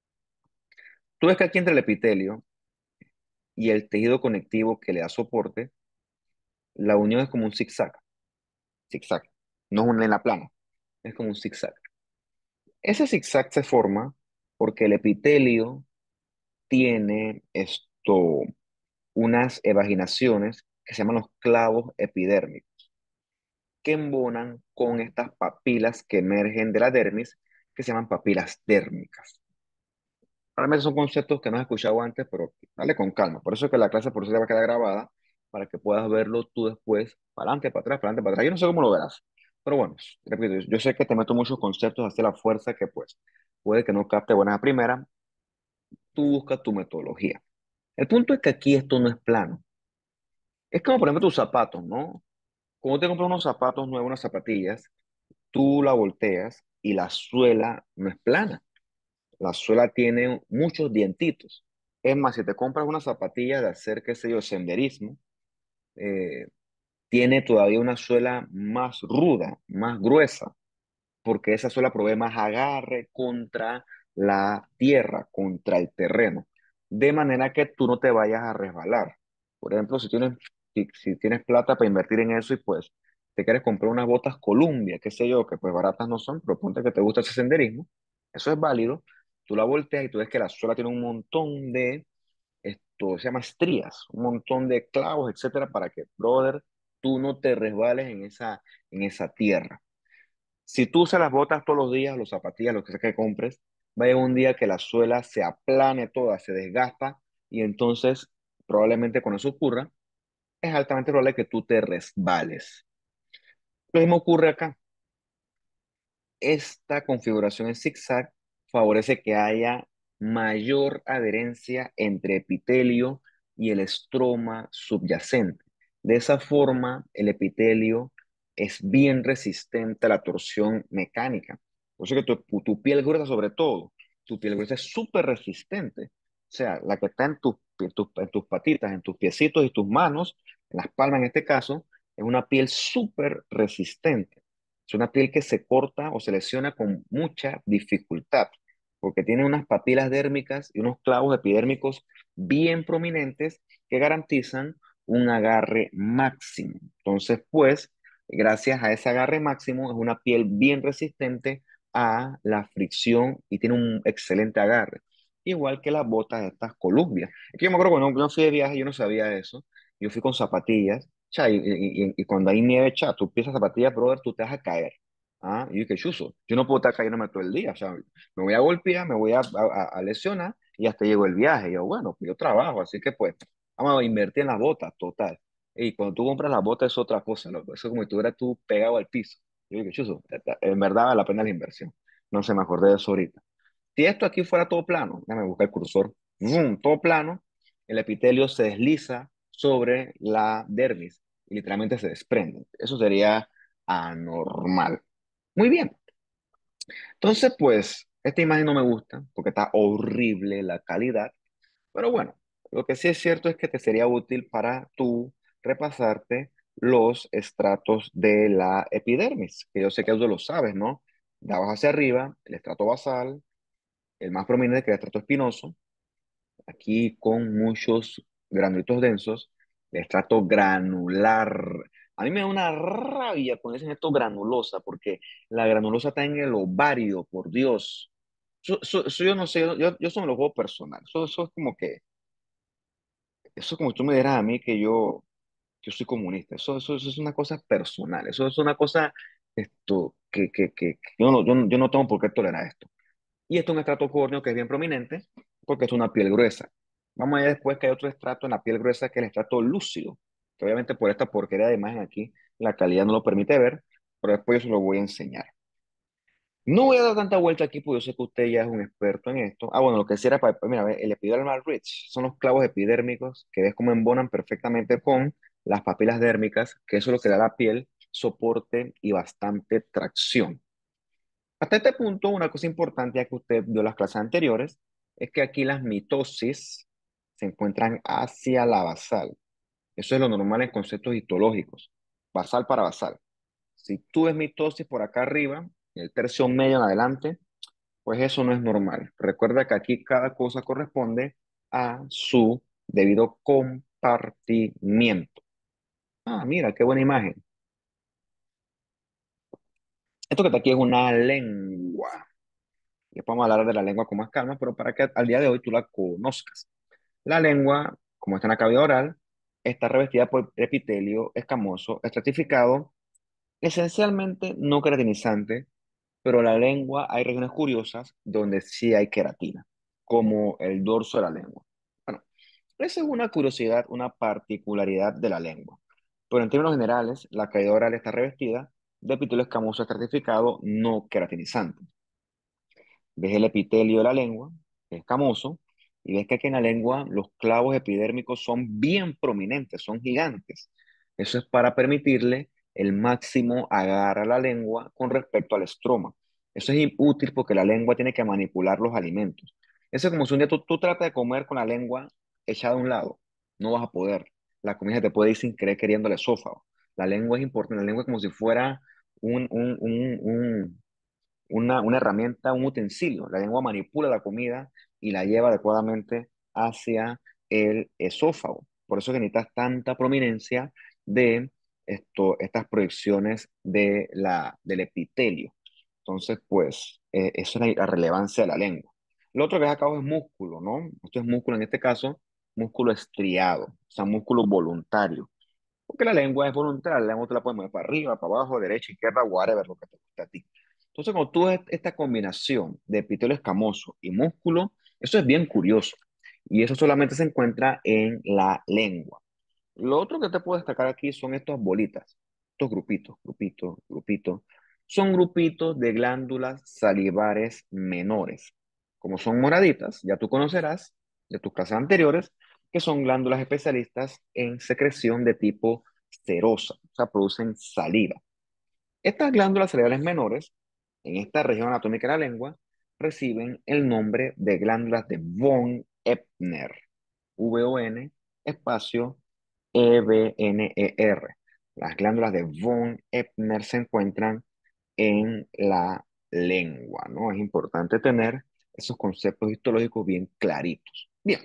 Tú ves que aquí entre el epitelio y el tejido conectivo que le da soporte, la unión es como un zigzag, zigzag, no es una en la plana, es como un zigzag. Ese zigzag se forma porque el epitelio tiene esto, unas evaginaciones que se llaman los clavos epidérmicos, que embonan con estas papilas que emergen de la dermis, que se llaman papilas dérmicas. Realmente son conceptos que no has escuchado antes, pero dale con calma. Por eso es que la clase por eso te va a quedar grabada, para que puedas verlo tú después, para adelante, para atrás, para adelante, para atrás. Yo no sé cómo lo verás, pero bueno, repito, yo sé que te meto muchos conceptos hacia la fuerza que pues puede que no capte buenas a primera, tú busca tu metodología. El punto es que aquí esto no es plano. Es como, por ejemplo, tus zapatos, ¿no? Cuando te compras unos zapatos nuevos, unas zapatillas, tú la volteas y la suela no es plana. La suela tiene muchos dientitos. Es más, si te compras una zapatilla de hacer, qué sé yo, senderismo, eh, tiene todavía una suela más ruda, más gruesa, porque esa suela provee más agarre contra la tierra, contra el terreno, de manera que tú no te vayas a resbalar. Por ejemplo, si tienes, si, si tienes plata para invertir en eso y pues te quieres comprar unas botas Columbia, qué sé yo, que pues baratas no son, pero ponte que te gusta ese senderismo, eso es válido, tú la volteas y tú ves que la suela tiene un montón de, esto se llama estrías, un montón de clavos, etcétera, para que, brother, tú no te resbales en esa, en esa tierra. Si tú usas las botas todos los días, los zapatillas, lo que sea que compres, va a llegar un día que la suela se aplane toda, se desgasta y entonces probablemente cuando eso ocurra, es altamente probable que tú te resbales. Lo mismo ocurre acá. Esta configuración en zigzag favorece que haya mayor adherencia entre epitelio y el estroma subyacente. De esa forma, el epitelio es bien resistente a la torsión mecánica. Por eso que tu, tu piel gruesa, sobre todo, tu piel gruesa es súper resistente. O sea, la que está en, tus en tus- en tus patitas, en tus piecitos y tus manos, en las palmas en este caso, es una piel súper resistente. Es una piel que se corta o se lesiona con mucha dificultad, porque tiene unas papilas dérmicas y unos clavos epidérmicos bien prominentes que garantizan un agarre máximo. Entonces, pues, gracias a ese agarre máximo, es una piel bien resistente a la fricción y tiene un excelente agarre. Igual que las botas de estas Columbia. Es que yo me acuerdo cuando yo fui de viaje, yo no sabía eso. Yo fui con zapatillas. Cha, y, y- y- y cuando hay nieve, cha, tú piensas zapatillas, brother, tú te vas a caer. Ah, y yo que chuzo. Yo no puedo estar cayéndome todo el día. O sea, me voy a golpear, me voy a, a- a lesionar y hasta llegó el viaje. Y yo, bueno, pues yo trabajo, así que pues, vamos a invertir en las botas, total. Y cuando tú compras las botas es otra cosa, loco. Eso es como si estuvieras tú pegado al piso. Yo digo, chuzo, en verdad vale la pena la inversión. No se me acordé de eso ahorita. Si esto aquí fuera todo plano, déjame buscar el cursor, ¡zum! Todo plano, el epitelio se desliza sobre la dermis y literalmente se desprende. Eso sería anormal. Muy bien. Entonces, pues, esta imagen no me gusta porque está horrible la calidad, pero bueno, lo que sí es cierto es que te sería útil para tú repasarte los estratos de la epidermis, que yo sé que tú lo sabes, ¿no? De abajo hacia arriba, el estrato basal, el más prominente que es el estrato espinoso, aquí con muchos granulitos densos, el estrato granular. A mí me da una rabia cuando dicen esto granulosa, porque la granulosa está en el ovario, por Dios. Eso, eso- eso yo no sé, yo, yo eso me lo juego personal. Eso, eso es como que, eso es como si tú me dieras a mí que yo, yo soy comunista. Eso, eso, eso es una cosa personal. Eso es una cosa, esto. que, que, que, que yo, no, yo, no yo no tengo por qué tolerar esto. Y esto es un estrato córneo que es bien prominente porque es una piel gruesa. Vamos a ver después que hay otro estrato en la piel gruesa que es el estrato lúcido, que obviamente por esta porquería de imagen aquí la calidad no lo permite ver, pero después yo se lo voy a enseñar. No voy a dar tanta vuelta aquí porque yo sé que usted ya es un experto en esto. Ah, bueno, lo que sí era para, mira, ve, el epidermal ridge son los clavos epidérmicos que ves cómo embonan perfectamente con las papilas dérmicas, que eso es lo que da a la piel soporte y bastante tracción. Hasta este punto, una cosa importante, ya que usted vio las clases anteriores, es que aquí las mitosis se encuentran hacia la basal. Eso es lo normal en conceptos histológicos, basal para basal. Si tú ves mitosis por acá arriba, el tercio medio en adelante, pues eso no es normal. Recuerda que aquí cada cosa corresponde a su debido compartimiento. Ah, mira, qué buena imagen. Esto que está aquí es una lengua. Y vamos a hablar de la lengua con más calma, pero para que al día de hoy tú la conozcas. La lengua, como está en la cavidad oral, está revestida por epitelio escamoso estratificado, esencialmente no queratinizante, pero la lengua hay regiones curiosas donde sí hay queratina, como el dorso de la lengua. Bueno, esa es una curiosidad, una particularidad de la lengua. Pero en términos generales, la cavidad oral está revestida de epitelio escamoso estratificado no queratinizante. Ves el epitelio de la lengua, que es escamoso, y ves que aquí en la lengua los clavos epidérmicos son bien prominentes, son gigantes. Eso es para permitirle el máximo agarre a la lengua con respecto al estroma. Eso es útil porque la lengua tiene que manipular los alimentos. Eso es como si un día tú, tú tratas de comer con la lengua echada a un lado. No vas a poder. La comida se te puede ir sin querer queriendo el esófago. La lengua es importante. La lengua es como si fuera un, un, un, un una, una herramienta, un utensilio. La lengua manipula la comida y la lleva adecuadamente hacia el esófago. Por eso que necesitas tanta prominencia de esto, estas proyecciones de la, del epitelio. Entonces, pues, eh, eso es la, la relevancia de la lengua. Lo otro que es acá abajo es músculo, ¿no? Esto es músculo, en este caso, músculo estriado, o sea, músculo voluntario. Porque la lengua es voluntaria, la lengua te la puedes mover para arriba, para abajo, derecha, izquierda, whatever, lo que te guste a ti. Entonces, cuando tú ves esta combinación de epitelio escamoso y músculo, eso es bien curioso. Y eso solamente se encuentra en la lengua. Lo otro que te puedo destacar aquí son estas bolitas, estos grupitos, grupitos, grupitos. Son grupitos de glándulas salivares menores. Como son moraditas, ya tú conocerás de tus clases anteriores que son glándulas especialistas en secreción de tipo serosa, o sea, producen saliva. Estas glándulas salivares menores, en esta región anatómica de la lengua, reciben el nombre de glándulas de von Ebner, V O N, espacio E B N E R. Las glándulas de von Ebner se encuentran en la lengua, ¿no? Es importante tener esos conceptos histológicos bien claritos. Bien,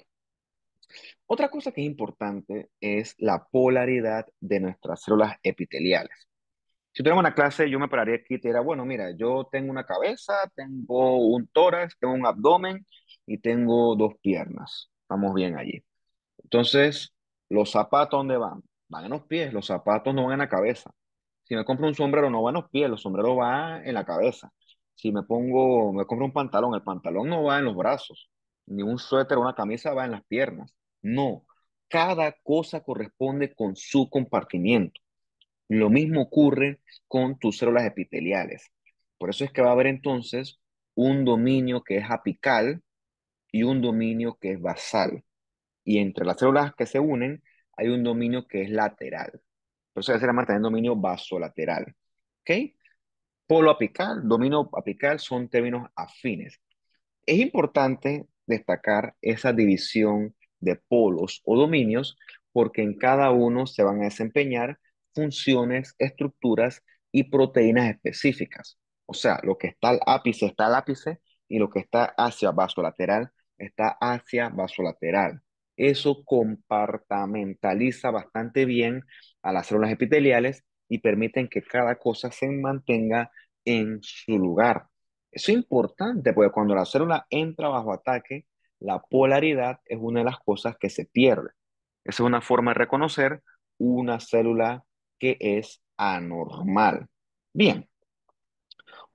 otra cosa que es importante es la polaridad de nuestras células epiteliales. Si tuviéramos una clase, yo me pararía aquí y te diría, bueno, mira, yo tengo una cabeza, tengo un tórax, tengo un abdomen y tengo dos piernas. Estamos bien allí. Entonces, ¿los zapatos dónde van? Van en los pies, los zapatos no van en la cabeza. Si me compro un sombrero, no va en los pies, los sombreros van en la cabeza. Si me pongo, me compro un pantalón, el pantalón no va en los brazos, ni un suéter o una camisa va en las piernas. No, cada cosa corresponde con su compartimiento. Lo mismo ocurre con tus células epiteliales. Por eso es que va a haber entonces un dominio que es apical y un dominio que es basal. Y entre las células que se unen hay un dominio que es lateral. Por eso se llama también dominio basolateral. ¿Ok? Polo apical, dominio apical son términos afines. Es importante destacar esa división de polos o dominios porque en cada uno se van a desempeñar funciones, estructuras y proteínas específicas. O sea, lo que está al ápice está al ápice y lo que está hacia vasolateral está hacia vasolateral. Eso compartamentaliza bastante bien a las células epiteliales y permiten que cada cosa se mantenga en su lugar. Eso es importante porque cuando la célula entra bajo ataque, la polaridad es una de las cosas que se pierde. Esa es una forma de reconocer una célula que es anormal. Bien,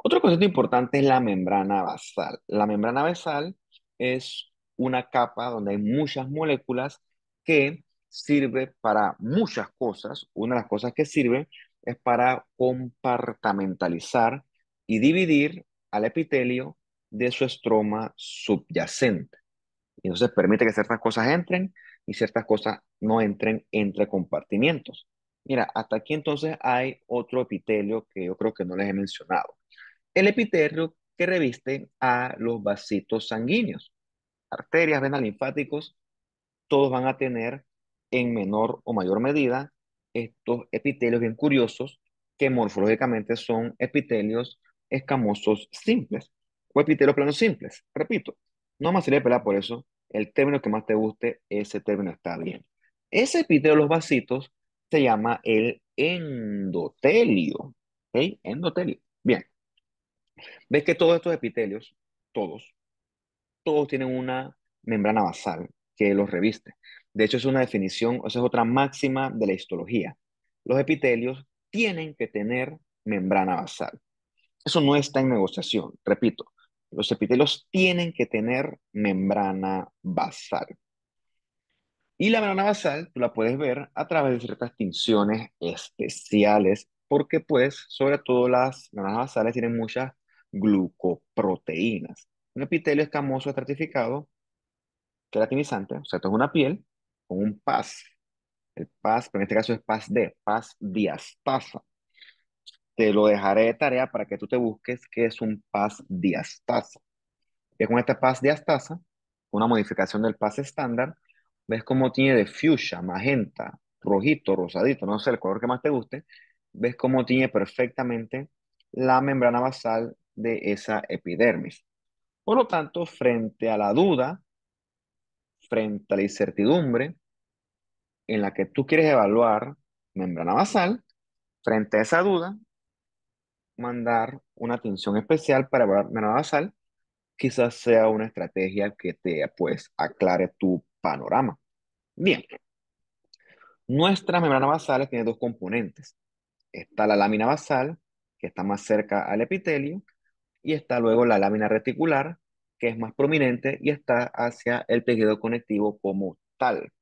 Otro concepto importante es la membrana basal. La membrana basal es una capa donde hay muchas moléculas que sirve para muchas cosas. Una de las cosas que sirve es para compartimentalizar y dividir al epitelio de su estroma subyacente. Y entonces permite que ciertas cosas entren y ciertas cosas no entren entre compartimientos. Mira, hasta aquí entonces hay otro epitelio que yo creo que no les he mencionado. El epitelio que reviste a los vasitos sanguíneos, arterias, venas, linfáticos, todos van a tener en menor o mayor medida estos epitelios bien curiosos que morfológicamente son epitelios escamosos simples o epitelios planos simples. Repito, no más sería de pelar por eso. El término que más te guste, ese término está bien. Ese epitelio de los vasitos se llama el endotelio. ¿Ok? Endotelio. Bien. Ves que todos estos epitelios, todos, todos tienen una membrana basal que los reviste. De hecho, es una definición, o sea, es otra máxima de la histología. Los epitelios tienen que tener membrana basal. Eso no está en negociación, repito. Los epitelios tienen que tener membrana basal. Y la membrana basal tú la puedes ver a través de ciertas tinciones especiales, porque pues sobre todo las membranas basales tienen muchas glucoproteínas. Un epitelio escamoso estratificado, queratinizante, o sea, esto es una piel con un paz. El paz, pero en este caso es paz D, paz diastasa. Te lo dejaré de tarea para que tú te busques qué es un paz diastasa. Y con esta paz diastasa, una modificación del paz estándar, ves cómo tiene de fuchsia, magenta, rojito, rosadito, no sé, el color que más te guste, ves cómo tiene perfectamente la membrana basal de esa epidermis. Por lo tanto, frente a la duda, frente a la incertidumbre en la que tú quieres evaluar membrana basal, frente a esa duda, mandar una atención especial para evaluar membrana basal quizás sea una estrategia que te pues aclare tu panorama. Bien, nuestra membrana basal tiene dos componentes. Está la lámina basal, que está más cerca al epitelio, y está luego la lámina reticular, que es más prominente y está hacia el tejido conectivo como tal.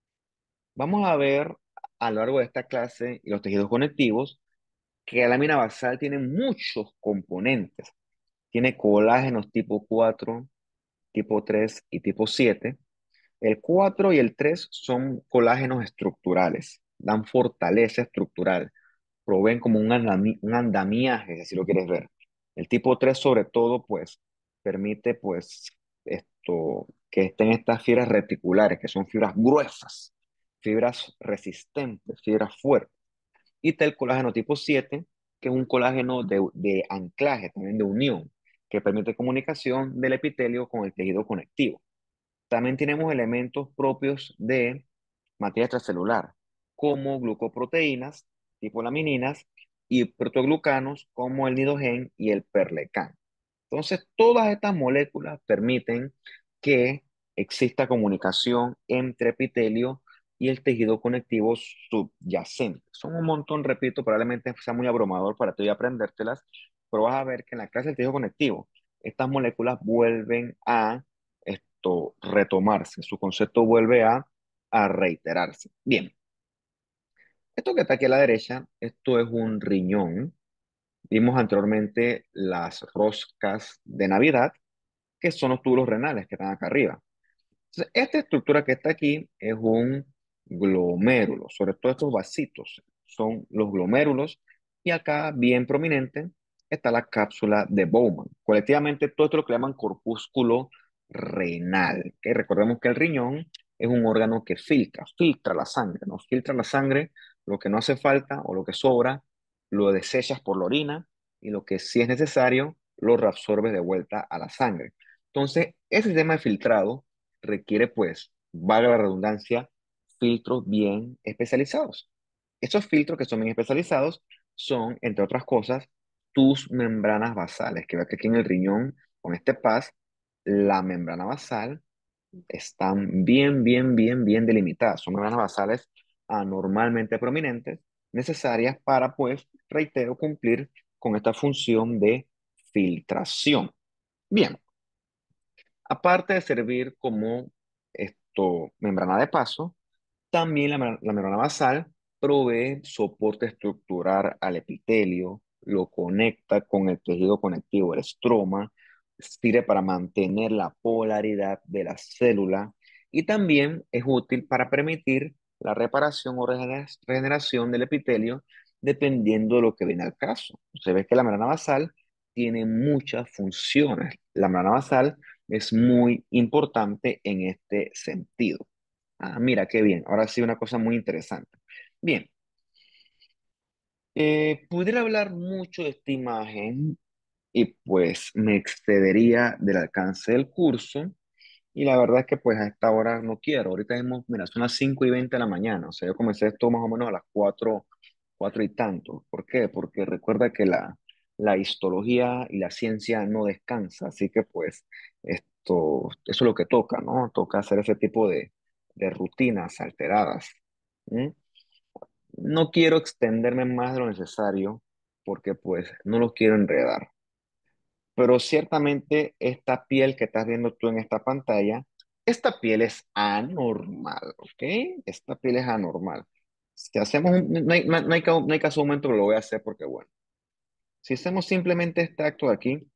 Vamos a ver a lo largo de esta clase y los tejidos conectivos que la lámina basal tiene muchos componentes. Tiene colágenos tipo cuatro, tipo tres y tipo siete. El cuatro y el tres son colágenos estructurales, dan fortaleza estructural, proveen como un, andami- un andamiaje, si lo quieres ver. El tipo tres sobre todo, pues, permite, pues, esto, que estén estas fibras reticulares, que son fibras gruesas, fibras resistentes, fibras fuertes. Y está el colágeno tipo siete, que es un colágeno de, de anclaje, también de unión, que permite comunicación del epitelio con el tejido conectivo. También tenemos elementos propios de materia extracelular, como glucoproteínas, tipo lamininas, y protoglucanos, como el nidogen y el perlecán. Entonces, todas estas moléculas permiten que exista comunicación entre epitelio y el tejido conectivo subyacente. Son un montón, repito, probablemente sea muy abrumador para ti aprendértelas, pero vas a ver que en la clase del tejido conectivo, estas moléculas vuelven a esto retomarse, su concepto vuelve a, a reiterarse. Bien, esto que está aquí a la derecha, esto es un riñón. Vimos anteriormente las roscas de Navidad, que son los túbulos renales que están acá arriba. Entonces, esta estructura que está aquí es un glomérulo, sobre todo estos vasitos son los glomérulos, y acá bien prominente está la cápsula de Bowman. Colectivamente todo esto es lo que llaman corpúsculo renal, que recordemos que el riñón es un órgano que filtra, filtra la sangre, ¿no? Filtra la sangre, lo que no hace falta o lo que sobra, lo desechas por la orina, y lo que sí es necesario, lo reabsorbes de vuelta a la sangre. Entonces, ese sistema de filtrado requiere, pues, valga la redundancia, filtros bien especializados. Estos filtros que son bien especializados son, entre otras cosas, tus membranas basales, que ves que aquí en el riñón, con este paz, la membrana basal están bien, bien, bien, bien delimitadas. Son membranas basales anormalmente prominentes, necesarias para, pues, reitero, cumplir con esta función de infiltración. Bien, aparte de servir como esto, membrana de paso, también la, mem- la membrana basal provee soporte estructural al epitelio, lo conecta con el tejido conectivo, el estroma, sirve para mantener la polaridad de la célula y también es útil para permitir la reparación o regener- regeneración del epitelio dependiendo de lo que viene al caso. Se ve que la membrana basal tiene muchas funciones. La membrana basal es muy importante en este sentido. Ah, mira, qué bien. Ahora sí, una cosa muy interesante. Bien, eh, pudiera hablar mucho de esta imagen y pues me excedería del alcance del curso y la verdad es que pues a esta hora no quiero. Ahorita mismo, mira, son las cinco y veinte de la mañana, o sea, yo comencé esto más o menos a las cuatro, cuatro y tanto. ¿Por qué? Porque recuerda que la, la histología y la ciencia no descansa, así que pues esto, eso es lo que toca, ¿no? Toca hacer ese tipo de, de rutinas alteradas. ¿Mm? No quiero extenderme más de lo necesario porque pues no lo quiero enredar. Pero ciertamente esta piel que estás viendo tú en esta pantalla, esta piel es anormal, ¿ok? Esta piel es anormal. Si hacemos un, no hay, no hay, ca- no hay caso un momento que lo voy a hacer porque bueno, si hacemos simplemente este acto de aquí,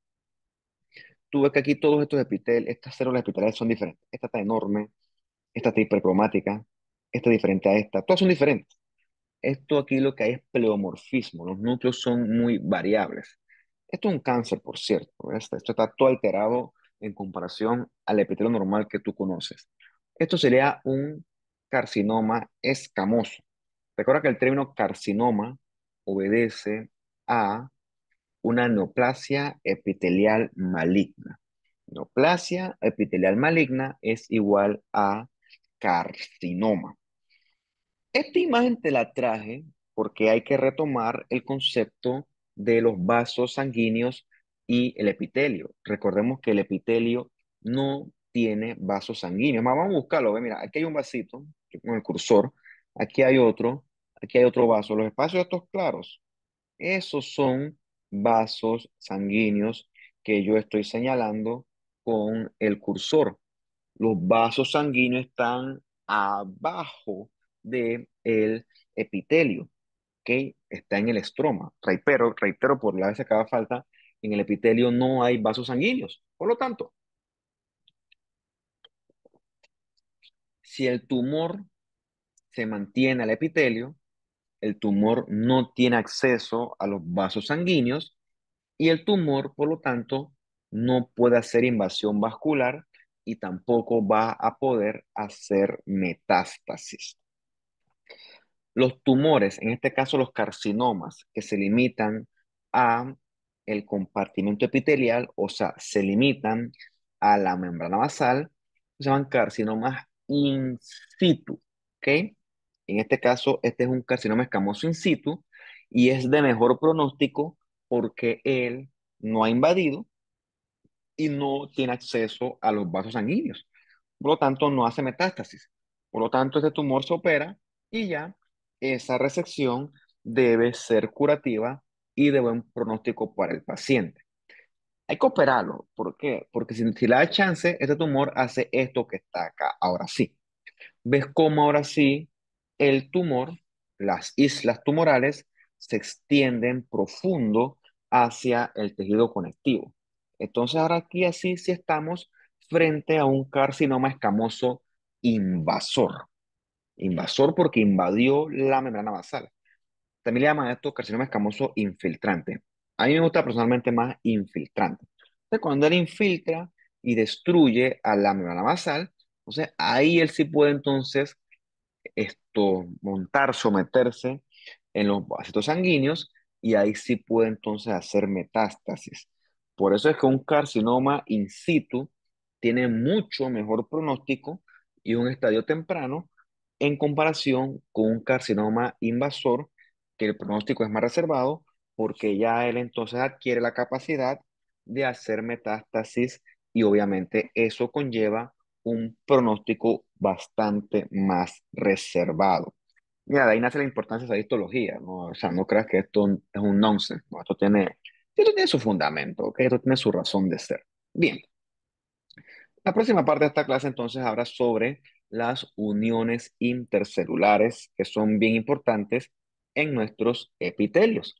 tú ves que aquí todos estos epitelios, estas células epiteliales son diferentes. Esta está enorme, esta está hipercromática, esta es diferente a esta, todas son diferentes. Esto aquí lo que hay es pleomorfismo, los núcleos son muy variables. Esto es un cáncer, por cierto. ¿Ves? Esto está todo alterado en comparación al epitelio normal que tú conoces. Esto sería un carcinoma escamoso. Recuerda que el término carcinoma obedece a una neoplasia epitelial maligna. Neoplasia epitelial maligna es igual a carcinoma. Esta imagen te la traje porque hay que retomar el concepto de los vasos sanguíneos y el epitelio. Recordemos que el epitelio no tiene vasos sanguíneos. Más, vamos a buscarlo. Ve, mira, aquí hay un vasito con el cursor. Aquí hay otro. Aquí hay otro vaso. Los espacios estos claros, esos son vasos sanguíneos que yo estoy señalando con el cursor. Los vasos sanguíneos están abajo del epitelio, ¿ok? Está en el estroma. Reitero, reitero por la vez que haga falta, en el epitelio no hay vasos sanguíneos. Por lo tanto, si el tumor se mantiene al epitelio, el tumor no tiene acceso a los vasos sanguíneos y el tumor, por lo tanto, no puede hacer invasión vascular y tampoco va a poder hacer metástasis. Los tumores, en este caso los carcinomas, que se limitan a el compartimento epitelial, o sea, se limitan a la membrana basal, se llaman carcinomas in situ, ¿ok? En este caso, este es un carcinoma escamoso in situ y es de mejor pronóstico porque él no ha invadido y no tiene acceso a los vasos sanguíneos. Por lo tanto, no hace metástasis. Por lo tanto, este tumor se opera y ya esa resección debe ser curativa y de buen pronóstico para el paciente. Hay que operarlo. ¿Por qué? Porque si, si le da chance, este tumor hace esto que está acá. Ahora sí. ¿Ves cómo ahora sí el tumor, las islas tumorales, se extienden profundo hacia el tejido conectivo? Entonces ahora aquí así sí estamos frente a un carcinoma escamoso invasor. Invasor porque invadió la membrana basal. También le llaman a esto carcinoma escamoso infiltrante. A mí me gusta personalmente más infiltrante. Entonces, cuando él infiltra y destruye a la membrana basal, entonces ahí él sí puede entonces esto, montar, someterse en los vasos sanguíneos y ahí sí puede entonces hacer metástasis. Por eso es que un carcinoma in situ tiene mucho mejor pronóstico y un estadio temprano en comparación con un carcinoma invasor, que el pronóstico es más reservado porque ya él entonces adquiere la capacidad de hacer metástasis y obviamente eso conlleva un pronóstico bastante más reservado. Mira, de ahí nace la importancia de esa histología, ¿no? O sea, no creas que esto es un nonsense, ¿no? Esto tiene, Esto tiene su fundamento, ¿ok? Esto tiene su razón de ser. Bien, la próxima parte de esta clase entonces habla sobre las uniones intercelulares que son bien importantes en nuestros epitelios.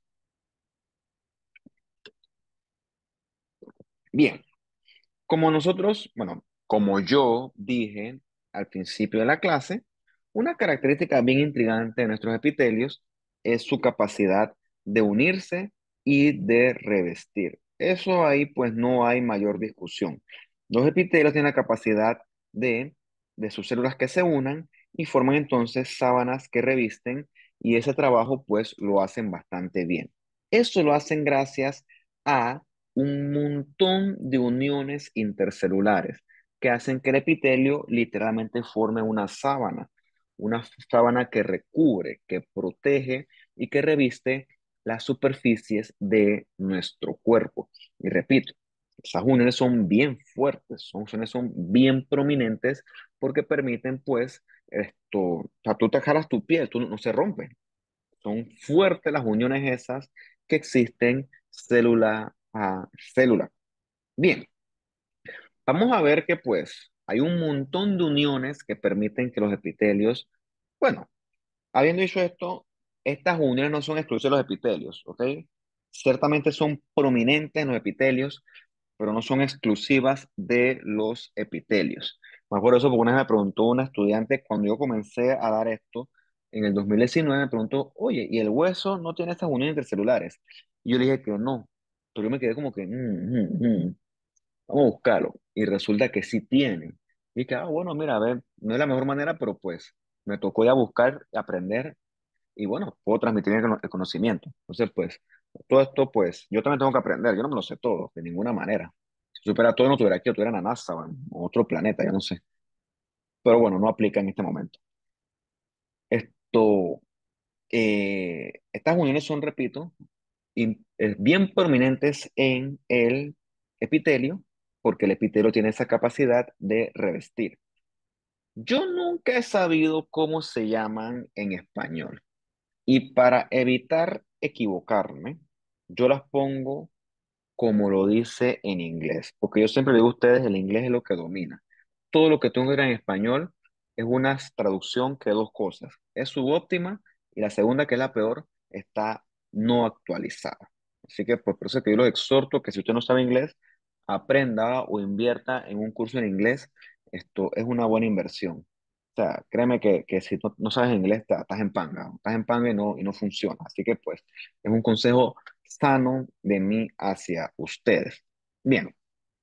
Bien, como nosotros, bueno, como yo dije al principio de la clase, una característica bien intrigante de nuestros epitelios es su capacidad de unirse y de revestir. Eso ahí pues no hay mayor discusión. Los epitelios tienen la capacidad de, de sus células que se unan y forman entonces sábanas que revisten y ese trabajo pues lo hacen bastante bien. Eso lo hacen gracias a un montón de uniones intercelulares que hacen que el epitelio literalmente forme una sábana, una sábana que recubre, que protege y que reviste las superficies de nuestro cuerpo. Y repito, esas uniones son bien fuertes, son uniones son bien prominentes porque permiten pues esto, o sea, tú te jalas tu piel, tú no, no se rompe. Son fuertes las uniones esas que existen célula a célula. Bien, vamos a ver que pues hay un montón de uniones que permiten que los epitelios, bueno, habiendo dicho esto, estas uniones no son exclusivas de los epitelios, ¿ok? Ciertamente son prominentes en los epitelios, pero no son exclusivas de los epitelios. Más por eso, porque una vez me preguntó una estudiante, cuando yo comencé a dar esto, en el dos mil diecinueve, me preguntó, oye, ¿y el hueso no tiene estas uniones intercelulares? Y yo le dije que no, pero yo me quedé como que, "Mm, mm, mm, vamos a buscarlo". Y resulta que sí tiene. Y que, ah, bueno, mira, a ver, no es la mejor manera, pero pues me tocó ya buscar, aprender y bueno, puedo transmitir el cono- el conocimiento. Entonces, pues, todo esto, pues, yo también tengo que aprender. Yo no me lo sé todo, de ninguna manera. Si supiera todo, no estuviera aquí, yo estuviera en la NASA o en otro planeta, yo no sé. Pero bueno, no aplica en este momento. Esto, eh, estas uniones son, repito, in- eh, bien prominentes en el epitelio, porque el epitelio tiene esa capacidad de revestir. Yo nunca he sabido cómo se llaman en español. Y para evitar equivocarme, yo las pongo como lo dice en inglés, porque yo siempre le digo a ustedes, el inglés es lo que domina. Todo lo que tengo que ver en español es una traducción que dos cosas. Es subóptima y la segunda, que es la peor, está no actualizada. Así que pues, por eso es que yo los exhorto que si usted no sabe inglés, aprenda o invierta en un curso en inglés. Esto es una buena inversión. O sea, créeme que, que si no, no sabes inglés, ta- estás en panga, estás en panga y no, y no funciona. Así que pues es un consejo sano de mí hacia ustedes. Bien,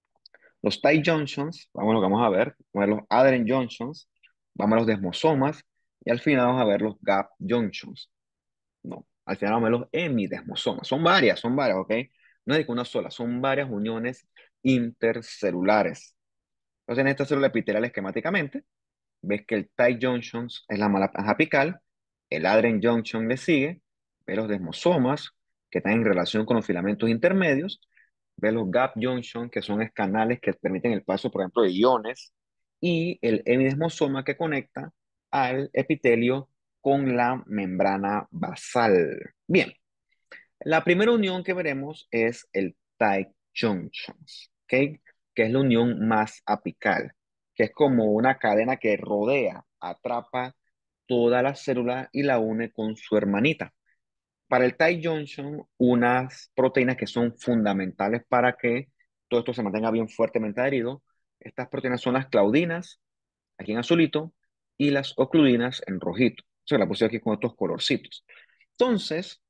los tight junctions, vamos a lo que vamos a ver, vamos a ver los adherent junctions, vamos a los desmosomas y al final vamos a ver los gap junctions. No, al final vamos a ver los hemidesmosomas. Son varias, son varias, ¿ok? No es de que una sola, son varias uniones intercelulares. Entonces, en esta célula epitelial esquemáticamente, ves que el tight junctions es la mala paja apical, el adherent junction le sigue, ves los desmosomas que están en relación con los filamentos intermedios, ves los gap junction que son canales que permiten el paso, por ejemplo, de iones, y el hemidesmosoma que conecta al epitelio con la membrana basal. Bien, la primera unión que veremos es el tight junctions, ¿ok? Que es la unión más apical, que es como una cadena que rodea, atrapa toda la célula y la une con su hermanita. Para el tight junction, unas proteínas que son fundamentales para que todo esto se mantenga bien fuertemente adherido, estas proteínas son las claudinas, aquí en azulito, y las ocludinas en rojito. Se la puse aquí con estos colorcitos. Entonces,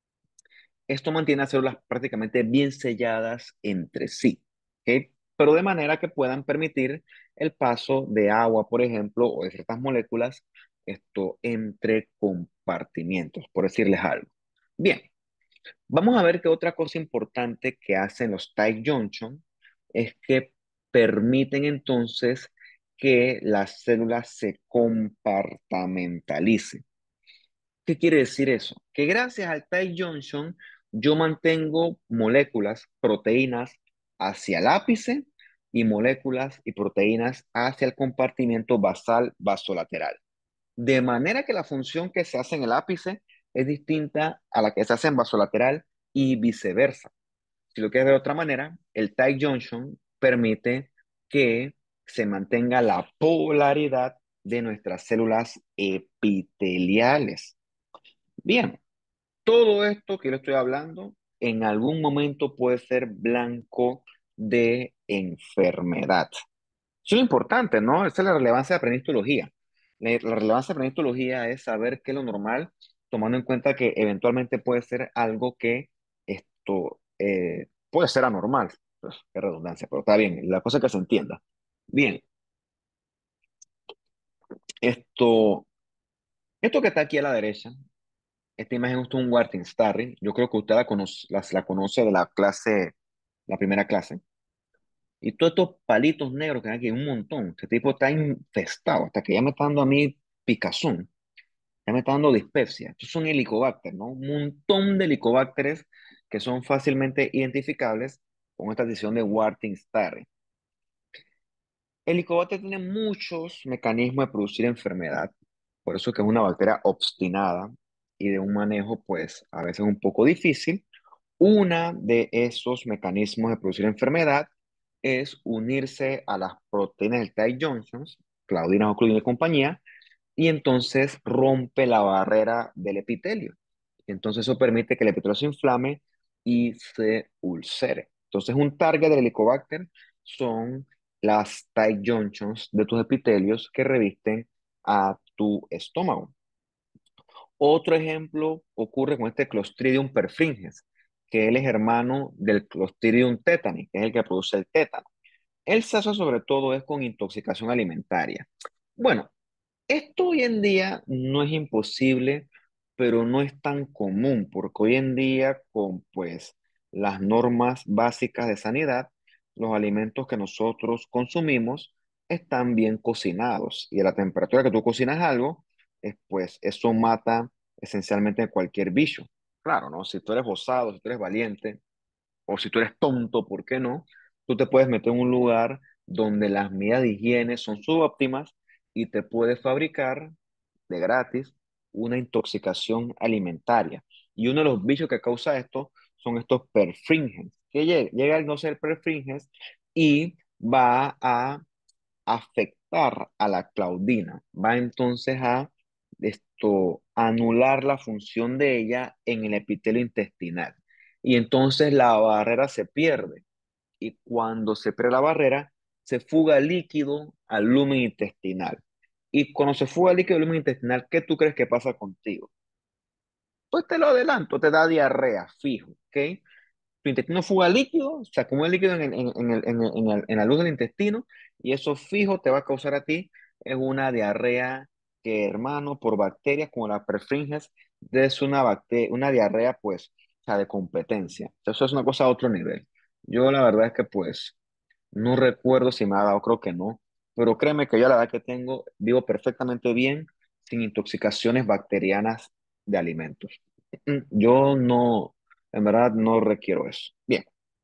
esto mantiene las células prácticamente bien selladas entre sí, ¿ok? Pero de manera que puedan permitir el paso de agua, por ejemplo, o de ciertas moléculas, esto entre compartimientos, por decirles algo. Bien, vamos a ver que otra cosa importante que hacen los tight junction es que permiten entonces que las células se compartamentalicen. ¿Qué quiere decir eso? Que gracias al tight junction yo mantengo moléculas, proteínas hacia el ápice y moléculas y proteínas hacia el compartimiento basal vasolateral. De manera que la función que se hace en el ápice es distinta a la que se hace en vasolateral y viceversa. si lo quieres ver de otra manera, el tight junction permite que se mantenga la polaridad de nuestras células epiteliales. Bien, todo esto que le estoy hablando en algún momento puede ser blanco de enfermedad. Eso es lo importante, ¿no? Esa es la relevancia de la prenistología. La, la relevancia de la prenistología es saber qué es lo normal, tomando en cuenta que eventualmente puede ser algo que esto eh, puede ser anormal. Pues, qué redundancia, pero está bien, la cosa es que se entienda. Bien, esto, esto que está aquí a la derecha, esta imagen es un Warten-Starry. Yo creo que usted la conoce, la, la conoce de la clase, la primera clase. Y todos estos palitos negros que hay aquí, un montón. Este tipo está infestado, hasta que ya me está dando a mí picazón, ya me está dando dispepsia. Estos son helicobacter, ¿no? Un montón de helicobacteres que son fácilmente identificables con esta adición de Warting-Starry. El helicobacter tiene muchos mecanismos de producir enfermedad, por eso que es una bacteria obstinada y de un manejo, pues, a veces un poco difícil. Una de esos mecanismos de producir enfermedad es unirse a las proteínas del tight junctions, claudinas o claudina y compañía, y entonces rompe la barrera del epitelio. Entonces eso permite que el epitelio se inflame y se ulcere. Entonces un target del Helicobacter son las tight junctions de tus epitelios que revisten a tu estómago. Otro ejemplo ocurre con este Clostridium perfringens, que él es hermano del Clostridium tetani, que es el que produce el tétano. El se hace sobre todo es con intoxicación alimentaria. Bueno, esto hoy en día no es imposible, pero no es tan común, porque hoy en día con pues las normas básicas de sanidad, los alimentos que nosotros consumimos están bien cocinados y a la temperatura que tú cocinas algo, es, pues eso mata esencialmente cualquier bicho. Claro, ¿no? Si tú eres osado, si tú eres valiente, o si tú eres tonto, ¿por qué no? Tú te puedes meter en un lugar donde las medidas de higiene son subóptimas y te puedes fabricar de gratis una intoxicación alimentaria. Y uno de los bichos que causa esto son estos perfringens, que llega, llega al no ser perfringens y va a afectar a la claudina, va entonces a esto, anular la función de ella en el epitelio intestinal. Y entonces la barrera se pierde. Y cuando se pierde la barrera, se fuga líquido al lumen intestinal. Y cuando se fuga líquido al lumen intestinal, ¿qué tú crees que pasa contigo? Pues te lo adelanto, te da diarrea, fijo, ¿ok? Tu intestino fuga líquido, se acumula líquido en, el- en, en el- en el- en el- en la luz del intestino y eso fijo te va a causar a ti es una diarrea que, hermano, por bacterias como la perfringens, es una, bacteria, una diarrea, pues, o sea, de competencia. Eso es una cosa a otro nivel. Yo la verdad es que, pues, no recuerdo si me ha dado, creo que no, pero créeme que yo a la edad que tengo vivo perfectamente bien sin intoxicaciones bacterianas de alimentos. Mm, Yo no, en verdad no requiero eso. Bien,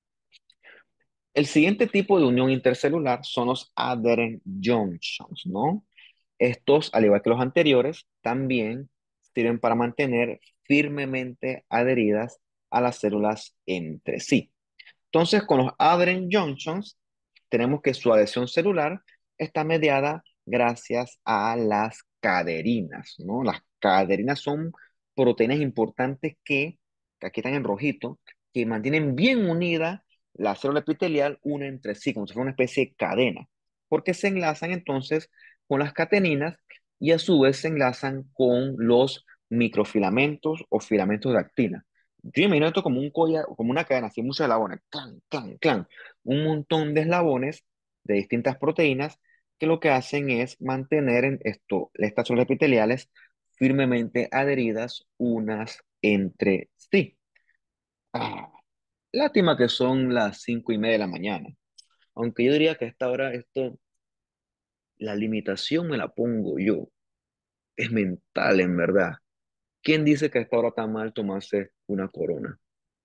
el siguiente tipo de unión intercelular son los adherent junctions, ¿no? Estos, al igual que los anteriores, también sirven para mantener firmemente adheridas a las células entre sí. Entonces, con los adherent junctions, tenemos que su adhesión celular está mediada gracias a las caderinas, ¿no? Las caderinas son proteínas importantes que, que aquí están en rojito, que mantienen bien unida la célula epitelial una entre sí, como si fuera una especie de cadena, porque se enlazan entonces con las cateninas y a su vez se enlazan con los microfilamentos o filamentos de actina. Yo imagino esto como un collar, como una cadena, así muchos eslabones, clan, clan, clan, un montón de eslabones de distintas proteínas que lo que hacen es mantener en esto, estas células epiteliales firmemente adheridas unas entre sí. Ah, lástima que son las cinco y media de la mañana, aunque yo diría que a esta hora esto, la limitación me la pongo yo, es mental en verdad. ¿Quién dice que a esta hora está mal tomarse una corona?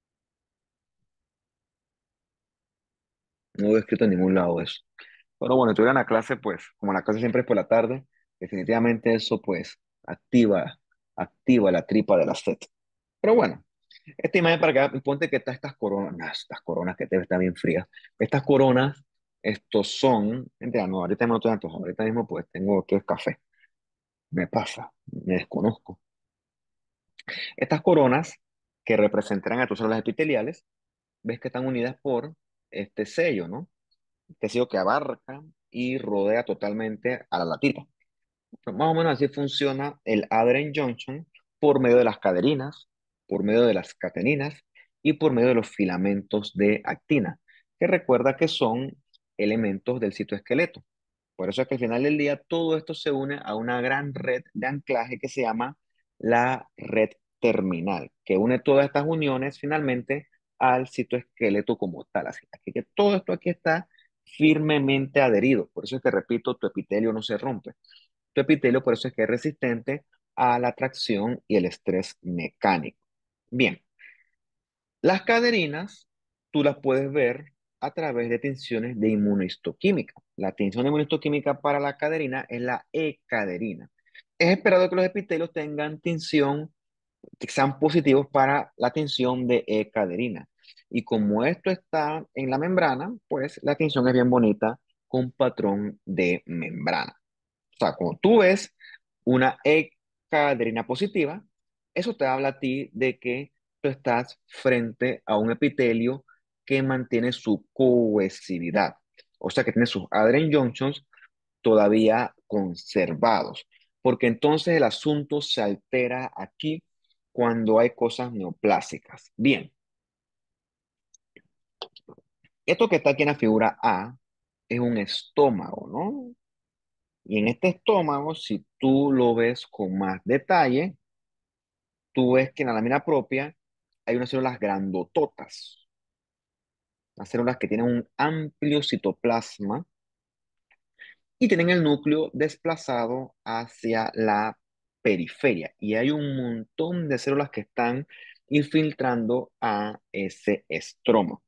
No he escrito en ningún lado eso. Pero bueno, tuviera una clase, pues, como la clase siempre es por la tarde, definitivamente eso, pues, activa, activa la tripa de la sed. Pero bueno, Esta imagen para que ponte que está estas coronas, estas coronas que deben estar bien frías. Estas coronas, estos son, mentira, no, ahorita no estoy antojado, ahorita mismo pues tengo que es café. Me pasa, me desconozco. Estas coronas que representarán a tus células epiteliales, ves que están unidas por este sello, ¿no? Este sello que abarca y rodea totalmente a la latita. Pues más o menos así funciona el Adrien Junction por medio de las caderinas, por medio de las cateninas y por medio de los filamentos de actina, que recuerda que son elementos del citoesqueleto. Por eso es que al final del día todo esto se une a una gran red de anclaje que se llama la red terminal, que une todas estas uniones finalmente al citoesqueleto como tal. Así así que todo esto aquí está firmemente adherido. Por eso es que, repito, tu epitelio no se rompe. Tu epitelio por eso es que es resistente a la tracción y el estrés mecánico. Bien, las caderinas tú las puedes ver a través de tensiones de inmunohistoquímica. La tensión de inmunohistoquímica para la caderina es la E-caderina. Es esperado que los epitelios tengan tensión, que sean positivos para la tensión de E-caderina. Y como esto está en la membrana, pues la tensión es bien bonita con patrón de membrana. O sea, cuando tú ves una E-cadena positiva, eso te habla a ti de que tú estás frente a un epitelio que mantiene su cohesividad. O sea, que tiene sus adherent junctions todavía conservados. Porque entonces el asunto se altera aquí cuando hay cosas neoplásicas. Bien, esto que está aquí en la figura A es un estómago, ¿no? Y en este estómago, si tú lo ves con más detalle, tú ves que en la lámina propia hay unas células grandototas, unas células que tienen un amplio citoplasma y tienen el núcleo desplazado hacia la periferia. Y hay un montón de células que están infiltrando a ese estroma.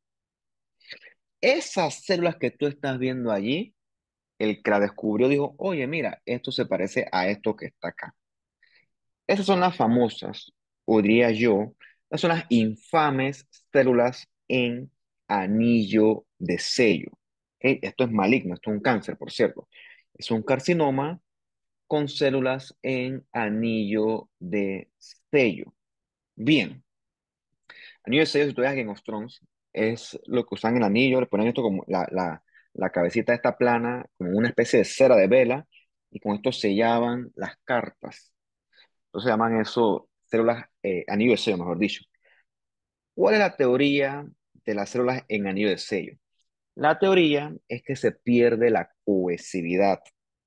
Esas células que tú estás viendo allí, el que la descubrió dijo, oye, mira, esto se parece a esto que está acá. Esas son las famosas, o diría yo, esas son las infames células en anillo de sello. ¿Ok? Esto es maligno, esto es un cáncer, por cierto. Es un carcinoma con células en anillo de sello. Bien, anillo de sello, si tú ves Game of Thrones, es lo que usan el anillo, le ponen esto como la, la, la cabecita de esta plana, como una especie de cera de vela, y con esto sellaban las cartas. Entonces llaman eso células, eh, anillo de sello, mejor dicho. ¿Cuál es la teoría de las células en anillo de sello? La teoría es que se pierde la cohesividad,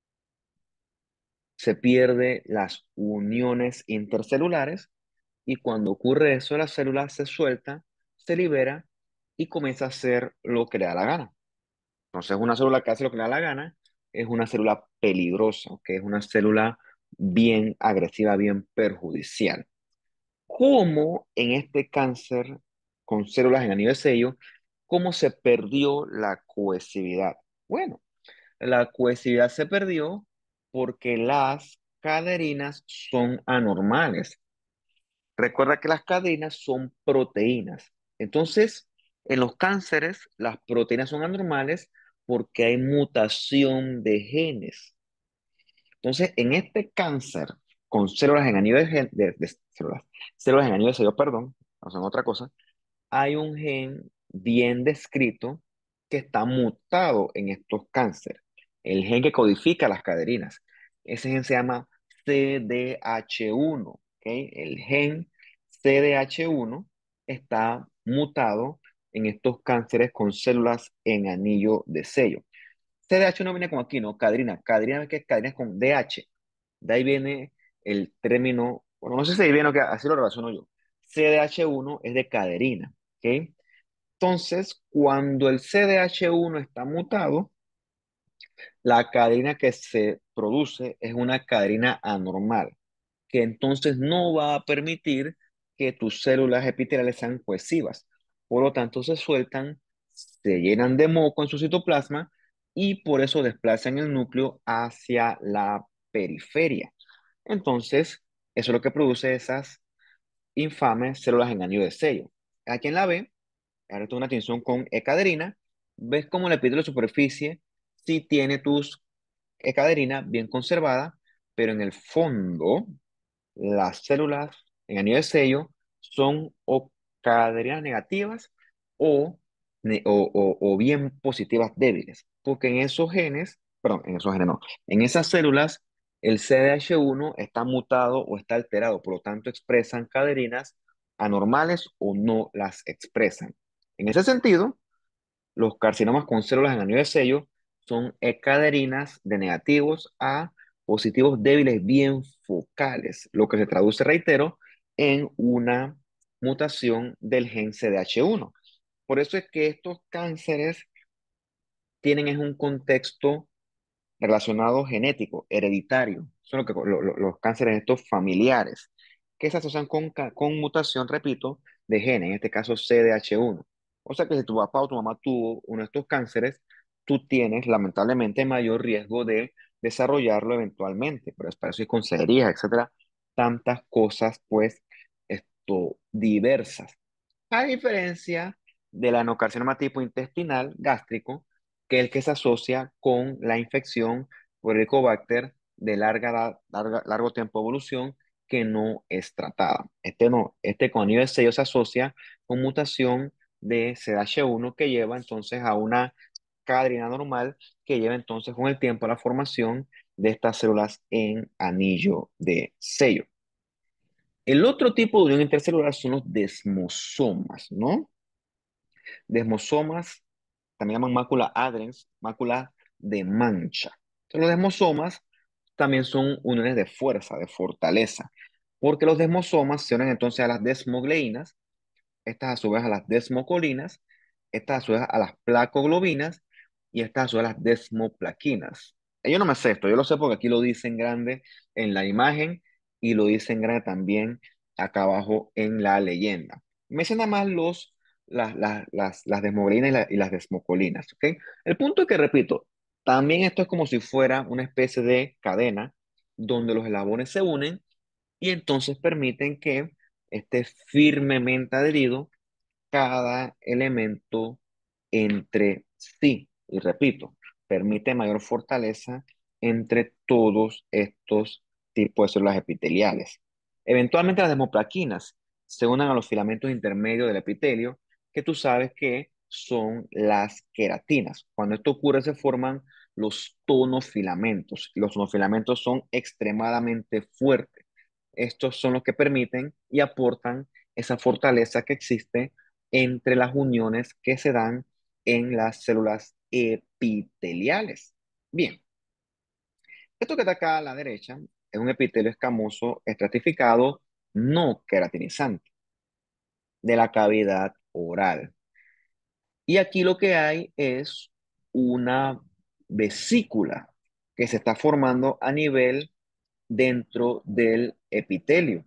se pierde las uniones intercelulares y cuando ocurre eso, la célula se suelta, se libera y comienza a hacer lo que le da la gana. Entonces, una célula que hace lo que le da la gana es una célula peligrosa, que es una célula bien agresiva, bien perjudicial. Cómo en este cáncer con células en anillo de sello, cómo se perdió la cohesividad. Bueno, la cohesividad se perdió porque las caderinas son anormales. Recuerda que las caderinas son proteínas. Entonces, en los cánceres, las proteínas son anormales porque hay mutación de genes. Entonces, en este cáncer con células en anillo de, gen- de- de células, células en anillo de sello, perdón, no son otra cosa, hay un gen bien descrito que está mutado en estos cánceres. El gen que codifica las caderinas. Ese gen se llama C D H uno, ¿ok? El gen C D H uno está mutado en estos cánceres con células en anillo de sello. C D H uno viene como aquí, ¿no? Caderina. Caderina, ¿qué es caderina? Con D H. De ahí viene el término, bueno, no sé si ahí viene o qué, así lo relaciono yo. C D H uno es de caderina, ¿ok? Entonces, cuando el C D H uno está mutado, la caderina que se produce es una caderina anormal, que entonces no va a permitir que tus células epiteliales sean cohesivas. Por lo tanto, se sueltan, se llenan de moco en su citoplasma y por eso desplazan el núcleo hacia la periferia. Entonces, eso es lo que produce esas infames células en anillo de sello. Aquí en la B, ahora tengo una tinción con ecaderina. ¿Ves cómo el epitelio de superficie sí tiene tus ecaderina bien conservada, pero en el fondo las células en anillo de sello son o caderinas negativas o, ne- o, o- o bien positivas débiles, porque en esos genes, perdón, en esos genes no, en esas células el C D H uno está mutado o está alterado, por lo tanto expresan caderinas anormales o no las expresan. En ese sentido, los carcinomas con células en anillo de sello son caderinas de negativos a positivos débiles bien focales, lo que se traduce, reitero, en una mutación del gen C D H uno. Por eso es que estos cánceres tienen es un contexto relacionado genético, hereditario. Son lo que, lo- lo- los cánceres estos familiares, que se asocian con, ca- con mutación, repito, de genes, en este caso C D H uno. O sea que si tu papá o tu mamá tuvo uno de estos cánceres, tú tienes lamentablemente mayor riesgo de desarrollarlo eventualmente. Pero es para eso hay consejerías, etcétera, tantas cosas, pues, esto, diversas. A diferencia del anocarcinoma tipo intestinal gástrico, que es el que se asocia con la infección por Helicobacter de larga, edad- larga- largo tiempo de evolución que no es tratada. Este no, este con anillo de sello se asocia con mutación de C D H uno que lleva entonces a una cadena normal que lleva entonces con el tiempo a la formación de estas células en anillo de sello. El otro tipo de unión intercelular son los desmosomas, ¿no? Desmosomas, también llaman mácula adrens, mácula de mancha. Entonces, los desmosomas también son uniones de fuerza, de fortaleza, porque los desmosomas se unen entonces a las desmogleínas, estas a su vez a las desmocolinas, estas a su vez a las placoglobinas y estas a su vez a las desmoplaquinas. Eh, Yo no me sé esto, yo lo sé porque aquí lo dice en grande en la imagen y lo dice en grande también acá abajo en la leyenda. Menciona más los, las, las, las, las desmogleínas y, la- y las desmocolinas, ¿ok? El punto es que, repito, también esto es como si fuera una especie de cadena donde los eslabones se unen y entonces permiten que esté firmemente adherido cada elemento entre sí. Y repito, permite mayor fortaleza entre todos estos tipos de células epiteliales. Eventualmente las desmoplaquinas se unen a los filamentos intermedios del epitelio, que tú sabes que son las queratinas. Cuando esto ocurre se forman los tonofilamentos. Y los tonofilamentos son extremadamente fuertes. Estos son los que permiten y aportan esa fortaleza que existe entre las uniones que se dan en las células epiteliales. Bien, esto que está acá a la derecha es un epitelio escamoso estratificado no queratinizante de la cavidad oral. Y aquí lo que hay es una vesícula que se está formando a nivel dentro del epitelio.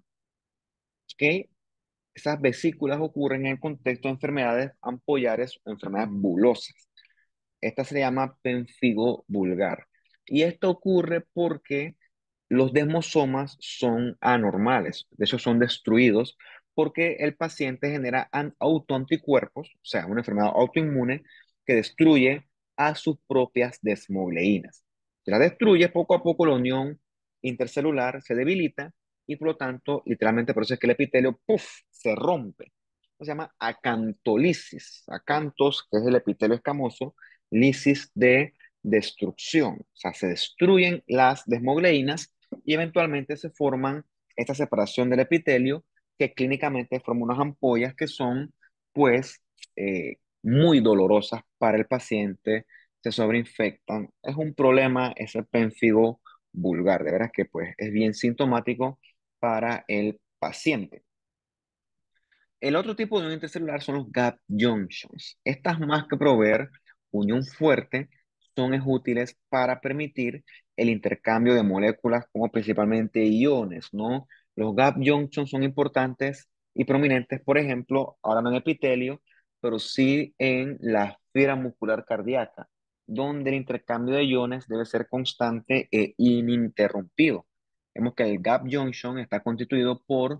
¿Ok? Esas vesículas ocurren en el contexto de enfermedades ampollares o enfermedades bulosas. Esta se llama pemfigo vulgar. Y esto ocurre porque los desmosomas son anormales, de hecho son destruidos porque el paciente genera an- autoanticuerpos, o sea, una enfermedad autoinmune que destruye a sus propias desmogleínas. Se la destruye poco a poco, la unión intercelular se debilita y por lo tanto, literalmente por eso es que el epitelio, ¡puf!, se rompe. Se llama acantolisis. Acantos, que es el epitelio escamoso, lisis de destrucción. O sea, se destruyen las desmogleínas y eventualmente se forman esta separación del epitelio que clínicamente forma unas ampollas que son, pues, eh, muy dolorosas para el paciente, se sobreinfectan. Es un problema ese pénfigo vulgar, de veras que pues es bien sintomático para el paciente. El otro tipo de unión intercelular son los gap junctions. Estas más que proveer unión fuerte, son es útiles para permitir el intercambio de moléculas como principalmente iones, ¿no? Los gap junctions son importantes y prominentes, por ejemplo, ahora no en epitelio, pero sí en la fibra muscular cardíaca, donde el intercambio de iones debe ser constante e ininterrumpido. Vemos que el gap junction está constituido por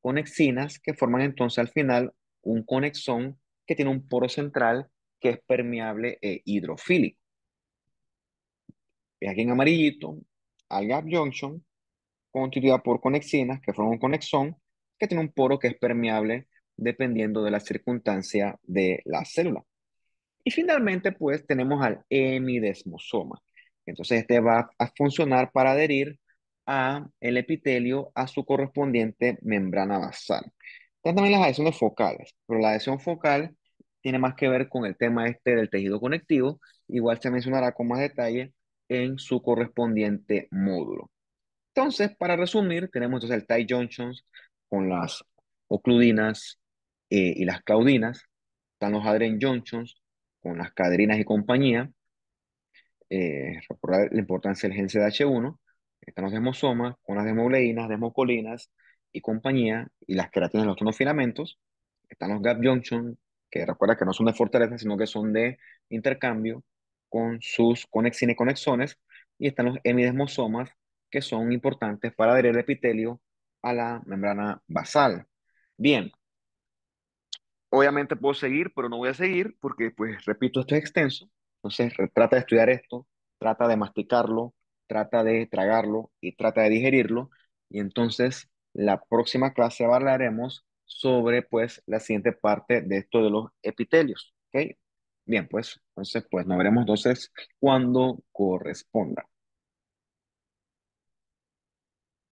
conexinas que forman entonces al final un conexón que tiene un poro central que es permeable e hidrofílico. Y aquí en amarillito, al gap junction, constituida por conexinas que forman un conexón que tiene un poro que es permeable dependiendo de la circunstancia de la célula. Y finalmente, pues tenemos al hemidesmosoma. Entonces, este va a funcionar para adherir a el epitelio a su correspondiente membrana basal. Están también las adhesiones focales, pero la adhesión focal tiene más que ver con el tema este del tejido conectivo. Igual se mencionará con más detalle en su correspondiente módulo. Entonces, para resumir, tenemos entonces el tight junctions con las ocludinas eh, y las claudinas. Están los adherent junctions con las caderinas y compañía. Eh, recordar la importancia del gen C D H uno. Están los desmosomas con las desmogleínas, desmocolinas y compañía, y las queratinas, los tonofilamentos. Están los gap junctions, que recuerda que no son de fortaleza, sino que son de intercambio con sus conexinas y conexones. Y están los hemidesmosomas, que son importantes para adherir el epitelio a la membrana basal. Bien, obviamente puedo seguir, pero no voy a seguir porque, pues, repito, esto es extenso. Entonces, re- trata de estudiar esto, trata de masticarlo, trata de tragarlo y trata de digerirlo. Y entonces, la próxima clase hablaremos sobre, pues, la siguiente parte de esto de los epitelios. ¿Ok? Bien, pues, entonces, pues, nos veremos entonces cuando corresponda.